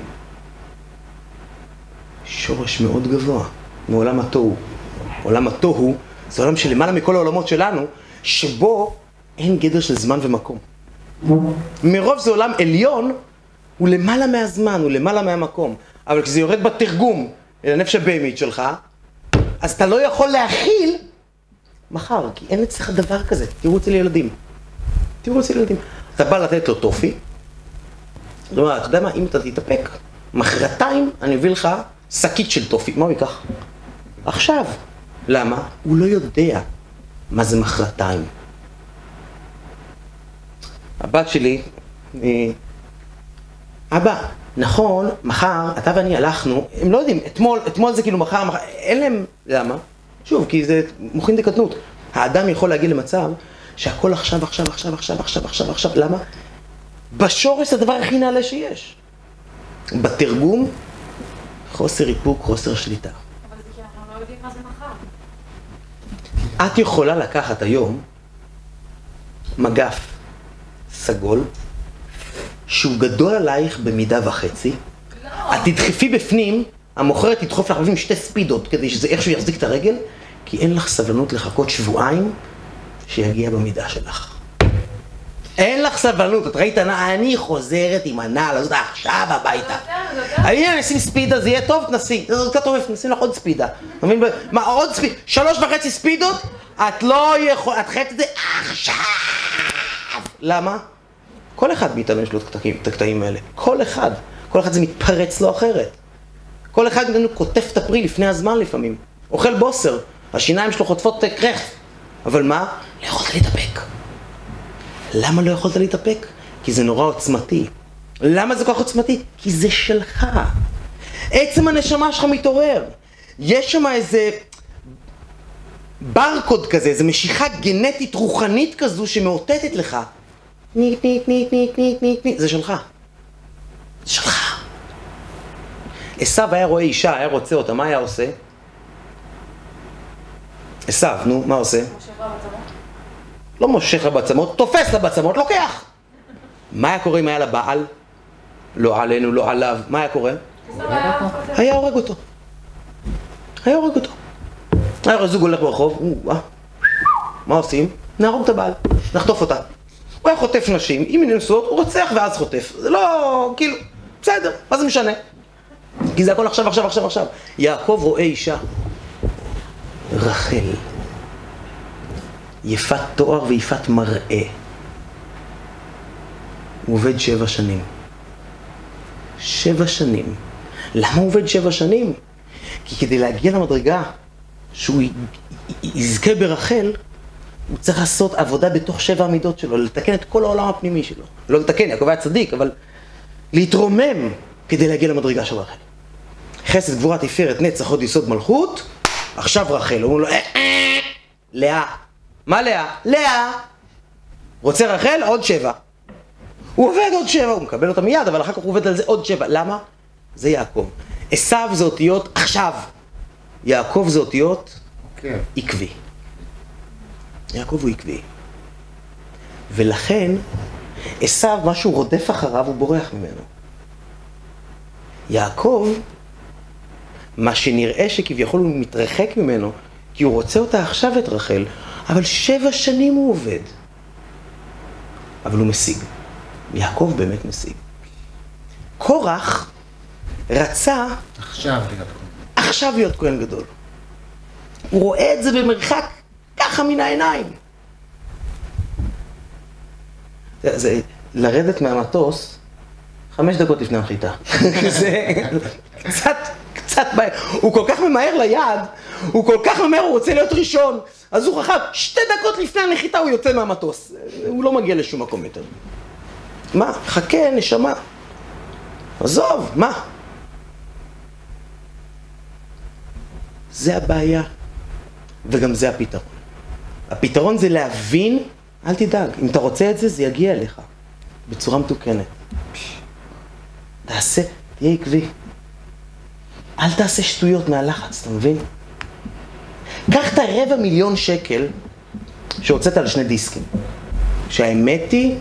S1: שורש מאוד גבוה, מעולם התוהו. עולם התוהו זה עולם שלמעלה מכל העולמות שלנו, שבו אין גדר של זמן ומקום. מרוב זה עולם עליון, הוא למעלה מהזמן, הוא למעלה מהמקום. אבל כשזה יורד בתרגום אל הנפש הבהמית שלך, אז אתה לא יכול להכיל מחר, כי אין אצלך דבר כזה. תראו אצל ילדים. אתה בא לתת לו טופי, זאת אומרת, אתה יודע מה, אם אתה תתאפק, מחרתיים אני אביא לך שקית של טופי. מה הוא ייקח? עכשיו. למה? הוא לא יודע מה זה מחרתיים. הבת שלי, אבא, נכון, מחר, אתה ואני הלכנו, הם לא יודעים, אתמול זה כאילו מחר, אין להם, למה? שוב, כי זה מוכין דקטנות. האדם יכול להגיע למצב שהכל עכשיו, למה? בשורש זה הדבר הכי נעלה שיש. בתרגום, חוסר איפוק, חוסר שליטה.
S2: אבל זה כי אנחנו לא יודעים מה זה מחר.
S1: את יכולה לקחת היום מגף סגול, שהוא גדול עלייך במידה וחצי, את תדחפי בפנים, המוכרת תדחוף לך בפנים 2 ספידות כדי שזה איכשהו יחזיק את הרגל, כי אין לך סבלנות לחכות שבועיים שיגיע במידה שלך. אין לך סבלנות, את ראית, אני חוזרת עם הנעל הזאת עכשיו הביתה. אני נשים ספידה, זה יהיה טוב, תנסי. זה קצת טוב, נשים לך עוד ספידה. אתה מבין? מה, עוד ספידה? 3.5 ספידות? את לא יכולה, את חייבת את זה עכשיו. למה? כל אחד מאיתנו יש לו את הקטעים האלה. כל אחד זה מתפרץ לו אחרת. כל אחד מאיתנו כותף את הפרי לפני הזמן לפעמים. אוכל בוסר, השיניים שלו חוטפות קרח. אבל מה? לא יכולת להתאפק. למה לא יכולת להתאפק? כי זה נורא עוצמתי. למה זה כל כך עוצמתי? כי זה שלך. עצם הנשמה שלך מתעורר. יש שם איזה ברקוד כזה, איזו משיכה גנטית רוחנית כזו שמאותתת לך. ניט, ניט, ניט, ניט, ניט, ניט, ניט. זה שלך. זה שלך. עשיו היה רואה אישה, היה רוצה אותה, מה היה עושה? עשיו, נו, מה עושה? לא מושך לה בעצמות, תופס לה בעצמות, לוקח. מה היה קורה אם היה לה בעל? לא עלינו, לא עליו. מה היה קורה? היה הורג אותו. היה הורג אותו. היה זוג הולך ברחוב, מה עושים? נהרוג את הבעל, נחטוף אותה. הוא היה חוטף נשים, אם היא נשואות, הוא רוצח ואז חוטף. זה לא, כאילו, בסדר, מה זה משנה? כי זה הכל עכשיו. יעקב רואה אישה. רחל. יפת תואר ויפת מראה. הוא עובד 7 שנים. 7 שנים. למה הוא עובד 7 שנים? כי כדי להגיע למדרגה שהוא יזכה ברחל, הוא צריך לעשות עבודה בתוך 7 המידות שלו, לתקן את כל העולם הפנימי שלו. לא לתקן, יעקב היה צדיק, אבל להתרומם כדי להגיע למדרגה של רחל. חסד, גבורה, תפארת, נצח, הוד, יסוד, מלכות, עכשיו רחל. אומרים לו, לאה. מה לאה? לאה. רוצה רחל? עוד 7. הוא עובד עוד 7, הוא מקבל אותה מיד, אבל אחר כך הוא עובד על זה עוד 7. למה? זה יעקב. עשיו זה אותיות עכשיו. יעקב זה אותיות עקבי. יעקב הוא עקבי. ולכן, עשיו, מה שהוא רודף אחריו, הוא בורח ממנו. יעקב, מה שנראה שכביכול הוא מתרחק ממנו, כי הוא רוצה אותה עכשיו את רחל, אבל 7 שנים הוא עובד. אבל הוא משיג. יעקב באמת משיג. קורח רצה עכשיו להיות כהן גדול. הוא רואה את זה במרחק ככה מן העיניים. זה לרדת מהמטוס 5 דקות לפני הנחיתה. זה קצת בעיה. הוא כל כך ממהר ליעד, הוא רוצה להיות ראשון. אז הוא חכם, 2 דקות לפני הנחיתה הוא יוצא מהמטוס. הוא לא מגיע לשום מקום יותר. מה? חכה, נשמה. עזוב, מה? זה הבעיה. וגם זה הפתרון. הפתרון זה להבין, אל תדאג, אם אתה רוצה את זה, זה יגיע אליך. בצורה מתוקנת. תעשה, תהיה עקבי. אל תעשה שטויות מהלחץ, אתה מבין? קח את 250,000 שקל שהוצאת על 2 דיסקים. שהאמת היא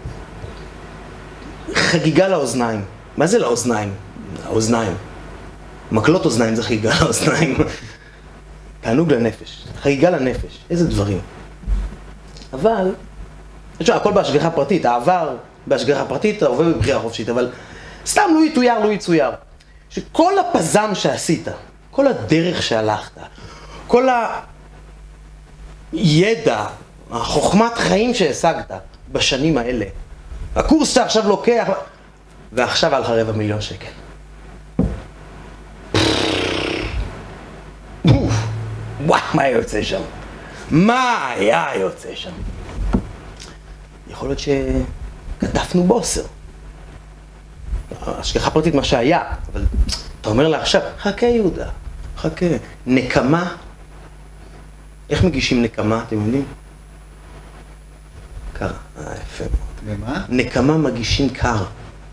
S1: חגיגה לאוזניים. מה זה לאוזניים? האוזניים. מקלות אוזניים זה חגיגה לאוזניים. תענוג לנפש, חגיגה לנפש, איזה דברים. אבל, הכל בהשגחה פרטית, העבר בהשגחה פרטית, ההווה בבחירה חופשית, אבל סתם לא יצויר. שכל הפזם שעשית, כל הדרך שהלכת, כל הידע, החוכמת חיים שהשגת בשנים האלה, הקורס שעכשיו לוקח, ועכשיו עליך 250,000 שקל. וואי, מה היה יוצא שם? מה היה יוצא שם? יכול להיות שכתפנו בוסר. השגחה פרטית מה שהיה, אבל אתה אומר לה עכשיו, חכה יהודה, חכה. נקמה, איך מגישים נקמה, אתם יודעים? קר, יפה מאוד.
S3: ומה?
S1: נקמה מגישים קר.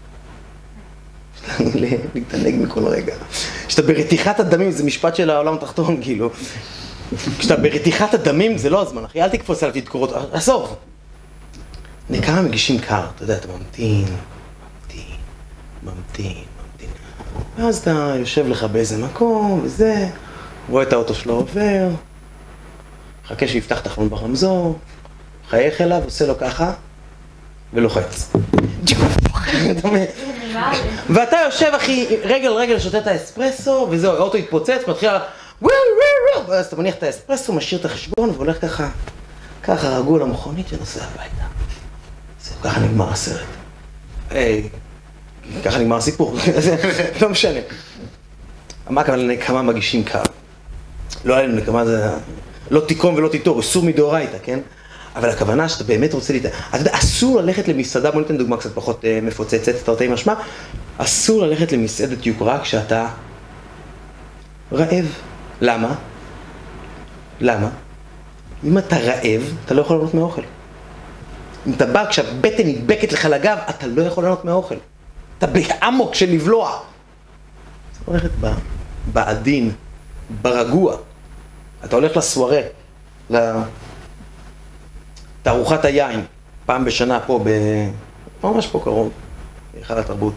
S1: להתענג מכל רגע. כשאתה ברתיחת הדמים, זה משפט של העולם התחתון, כאילו. כשאתה ברתיחת הדמים, זה לא הזמן, אחי, אל תקפוץ עליו תדקורות, עזוב. נקמה מגישים קר, אתה יודע, אתה ממתין, ממתין. ואז אתה יושב לך באיזה מקום, וזה, רואה את האוטו שלו עובר, חכה שיפתח את החלון ברמזור, חייך אליו, עושה לו ככה, ולוחץ. ואתה יושב, אחי, רגל רגל שותה את האספרסו, וזהו, האוטו התפוצץ, מתחיל ואז אתה מניח את האספרסו, משאיר את החשבון, והולך ככה רגוע למכונית ונוסע הביתה. זהו, ככה נגמר הסרט. ככה נגמר הסיפור, לא משנה. מה הכוונה לנקמה מגישים קו? לא היה לנו נקמה, זה לא תיקום ולא תיטור, איסור מדאורייתא, כן? אבל הכוונה שאתה באמת רוצה אתה יודע, אסור ללכת למסעדה, בוא ניתן דוגמה קצת פחות מפוצצת, תרתי משמע, אסור ללכת למסעדת יוקרה כשאתה רעב. למה? אם אתה רעב, אתה לא יכול ליהנות מהאוכל. אם אתה בא כשהבטן נדבקת לך לגב, אתה לא יכול ליהנות מהאוכל. אתה בעמוק של לבלוע. אתה הולכת בעדין, ברגוע. אתה הולך לסוארה, לתערוכת היין, פעם בשנה פה, ממש פה קרוב, בהיכל התרבות.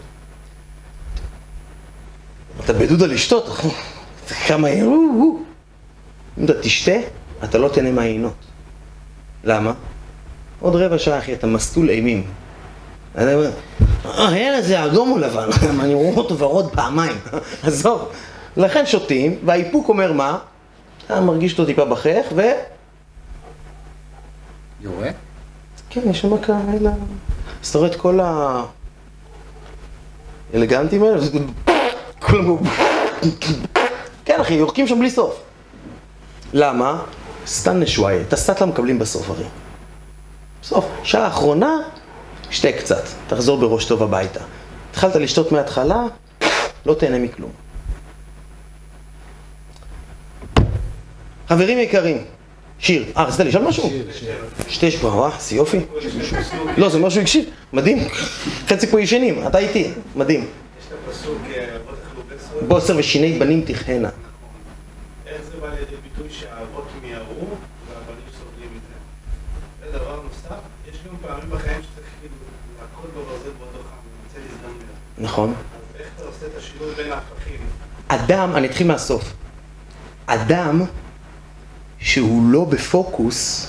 S1: אתה בדודה לשתות, אחי. כמה אם אתה תשתה, אתה לא תהנה מהיינות. למה? עוד רבע שעה, אחי, אתה מסטול אימים. אתה אומר, הילד זה אדום או לבן, אני רואה אותו ורוד פעמיים. עזוב. לכן שותים, והאיפוק אומר מה? אתה מרגיש אותו טיפה בחייך,
S3: יורה?
S1: כן, יש שם כאלה... אז אתה רואה את כל האלגנטים האלה, כולם... כן, אחי, יורקים שם בלי סוף. למה? סתן נשואי, את הסטלה מקבלים בסוף, הרי. בסוף, שעה האחרונה, שתה קצת, תחזור בראש טוב הביתה. התחלת לשתות מההתחלה, לא תהנה מכלום. חברים יקרים, שיר, רצית לשאול משהו? שתי שבוע, זה יופי. לא, זה משהו הקשיב, מדהים. חצי פה ישנים, אתה איתי, מדהים.
S5: יש את הפסוק,
S1: בוסר ושיני בנים תכהנה.
S5: איך זה בא לידי ביטוי שהאבות מיהרו והבנים סובלים מזה? זה דבר נוסף, יש גם פעמים בחיים שצריך כאילו להכות בברזל באותו חם, למצוא הזדמנויות.
S1: נכון.
S5: אז איך אתה עושה את השילוב בין ההפכים?
S1: אדם, אני אתחיל מהסוף. אדם שהוא לא בפוקוס,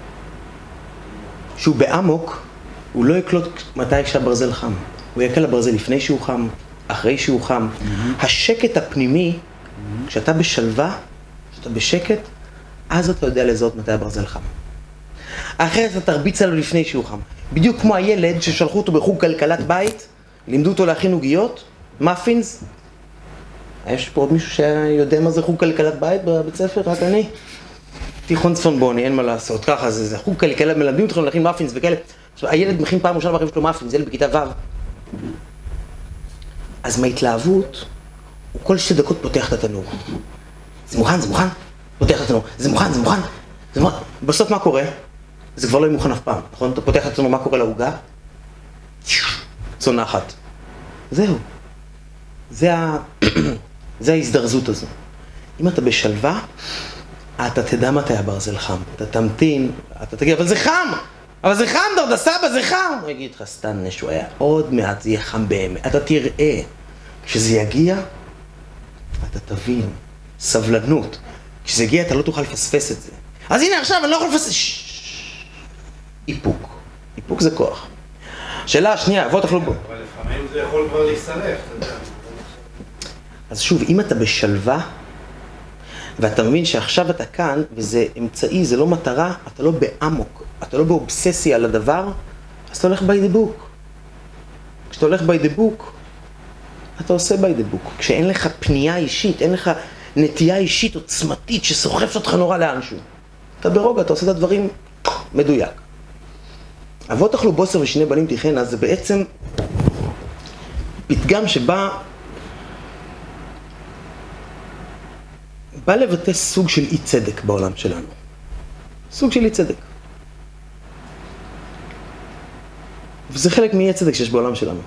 S1: שהוא באמוק, הוא לא יקלוט מתי שהברזל חם. הוא יקל לברזל לפני שהוא חם, אחרי שהוא חם. השקט הפנימי, כשאתה בשלווה, כשאתה בשקט, אז אתה יודע לזהות מתי הברזל חם. אחרת אתה תרביץ עליו לפני שהוא חם. בדיוק כמו הילד ששלחו אותו בחוג כלכלת בית, לימדו אותו להכין עוגיות, מאפינס. יש פה עוד מישהו שיודע מה זה חוג כלכלת בית בבית ספר? רק אני. תיכון צפונבוני, אין מה לעשות. ככה זה חוג כלכלת, מלמדים אתכם להכין מאפינס וכאלה. הילד מכין פעם ראשונה בחיים שלו מאפינס, ילד בכיתה ו'. אז מההתלהבות, הוא כל 2 דקות פותח את התנור. זה מוכן, זה מוכן? פותח את התנור. זה מוכן, זה מוכן? זה מוכן. בסוף מה קורה? זה כבר לא יהיה מוכן אף פעם, נכון? אתה פותח את התנור, מה קורה לעוגה? צונחת. זהו. זה ההזדרזות הזו. אם אתה בשלווה, אתה תדע מתי הברזל חם. אתה תמתין, אתה תגיד, אבל זה חם! אבל זה חם, דודה סבא, זה חם! הוא יגיד לך, סתן נשואיה, עוד מעט זה יהיה חם באמת. אתה תראה, כשזה יגיע, אתה תבין, סבלנות. כשזה יגיע, אתה לא תוכל לפספס את זה. אז הנה עכשיו, אני לא יכול לפספס... איפוק. איפוק זה כוח. שאלה השנייה, בוא תחלו בו.
S5: אבל לפעמים זה יכול כבר להישרף, אתה יודע.
S1: אז שוב, אם אתה בשלווה, ואתה מבין שעכשיו אתה כאן, וזה אמצעי, זה לא מטרה, אתה לא באמוק, אתה לא באובססיה על הדבר, אז אתה הולך by the book. כשאתה הולך by the book, אתה עושה by the book. כשאין לך פנייה אישית, אין לך נטייה אישית עוצמתית שסוחפת אותך נורא לאנשהו. אתה ברוגע, אתה עושה את הדברים מדויק. אבות אכלו בוסר ושני בנים תכהנה, זה בעצם פתגם שבא לבטא סוג של אי צדק בעולם שלנו. סוג של אי צדק. וזה חלק מאי הצדק שיש בעולם שלנו.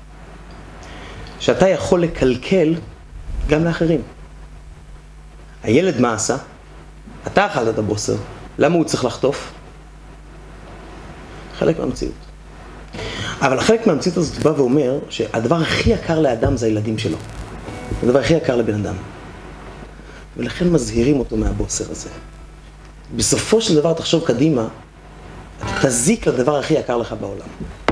S1: שאתה יכול לקלקל גם לאחרים. הילד מה עשה? אתה אכלת את הבוסר. למה הוא צריך לחטוף? חלק מהמציאות. אבל החלק מהמציאות הזאת בא ואומר שהדבר הכי יקר לאדם זה הילדים שלו. הדבר הכי יקר לבן אדם. ולכן מזהירים אותו מהבוסר הזה. בסופו של דבר תחשוב קדימה, אתה תזיק לדבר הכי יקר לך בעולם.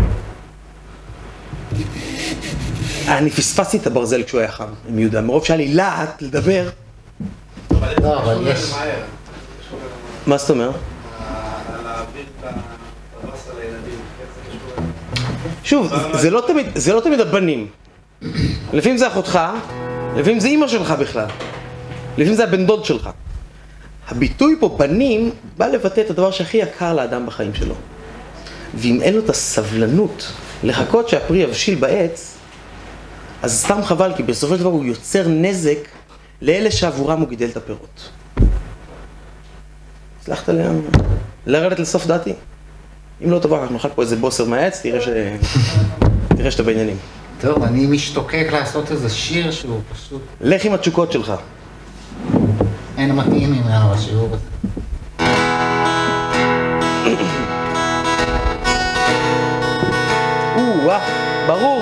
S1: אני פספסתי את הברזל כשהוא היה חם, עם יהודה. מרוב שהיה לי להט לדבר.
S3: לא, אבל יש...
S1: מה זאת אומרת?
S5: על להעביר את הבשר לילדים, איך זה קשור?
S1: שוב, זה לא תמיד הבנים. לפעמים זה אחותך, לפעמים זה אמא שלך בכלל. לפעמים זה הבן דוד שלך. הביטוי פה בנים בא לבטא את הדבר שהכי יקר לאדם בחיים שלו. ואם אין לו את הסבלנות לחכות שהפרי יבשיל בעץ, אז סתם חבל, כי בסופו של דבר הוא יוצר נזק לאלה שעבורם הוא גידל את הפירות. הצלחת לרדת לסוף דעתי? אם לא טובה, אנחנו נאכל פה איזה בוסר מהעץ, תראה שאתה בעניינים.
S3: טוב, אני משתוקק לעשות איזה שיר שהוא פשוט...
S1: לך עם התשוקות שלך.
S3: אין מתאים ממנו בשיעור הזה.
S1: ברור.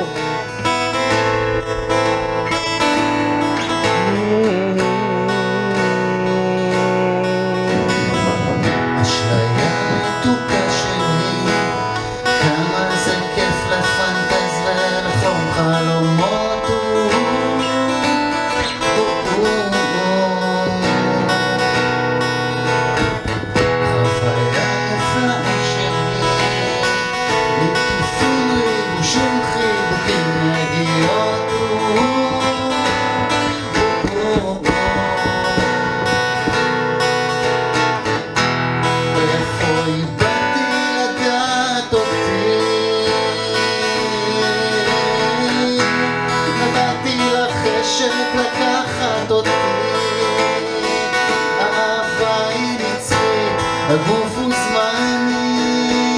S6: הגוף הוא זמני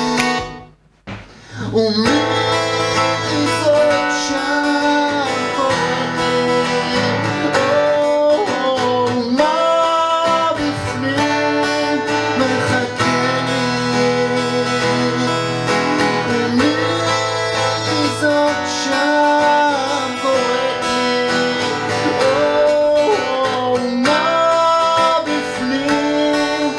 S6: ומי זאת שם קוראים מה בפנים מחכה לי ומי זאת שם קוראים מה בפנים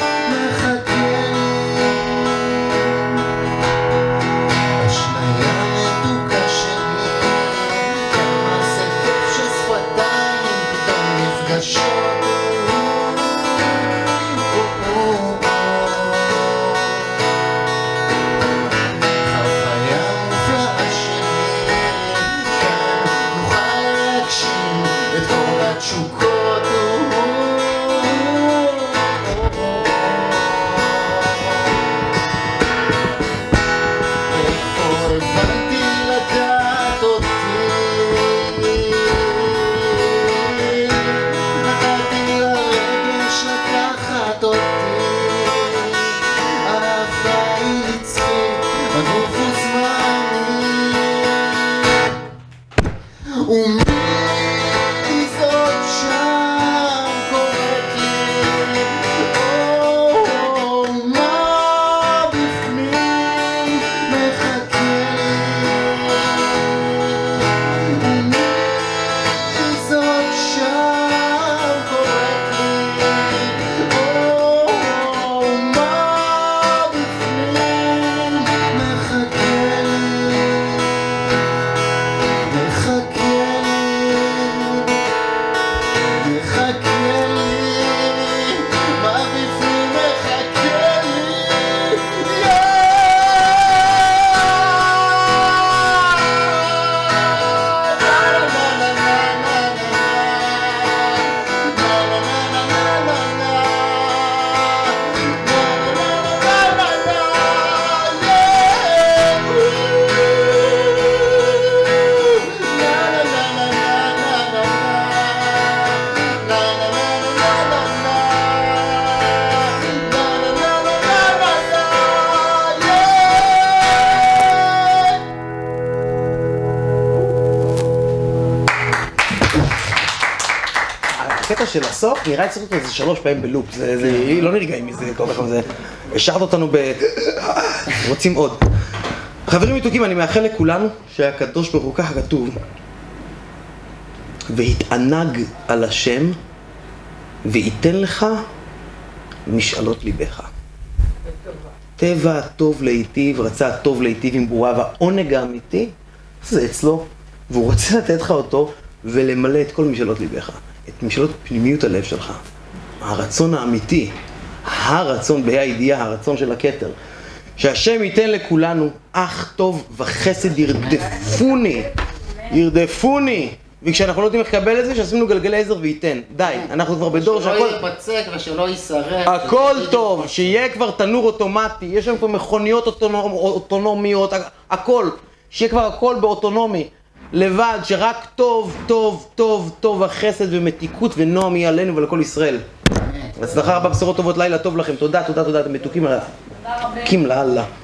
S1: הקטע של הסוף נראה צריך אותו איזה 3 פעמים בלופ, לא נרגעים מזה כל כך, השארת אותנו רוצים עוד. חברים מתוקים, אני מאחל לכולנו שהקדוש ברוך הוא ככה כתוב, והתענג על השם וייתן לך משאלות ליבך. טבע טוב להיטיב, רצה טוב להיטיב עם בורא, והעונג האמיתי זה אצלו, והוא רוצה לתת לך אותו ולמלא את כל משאלות ליבך, את משאלות פנימיות הלב שלך, הרצון האמיתי, הרצון בהידיעה, הרצון של הכתר, שהשם ייתן לכולנו אך טוב וחסד ירדפוני, וכשאנחנו לא יודעים איך לקבל את זה, שעשינו גלגלי עזר וייתן. די, אנחנו כבר בדור שהכל...
S3: שלא יתבצק ושלא יישרף.
S1: הכל טוב, שיהיה כבר תנור אוטומטי, יש שם כבר מכוניות אוטונומיות, הכל, שיהיה כבר הכל באוטונומי, לבד, שרק טוב, טוב, טוב, טוב, החסד ומתיקות ונועם יהיה עלינו ולכל ישראל. הצלחה רבה, בשורות טובות, לילה טוב לכם, תודה, תודה, תודה, אתם מתוקים לאללה.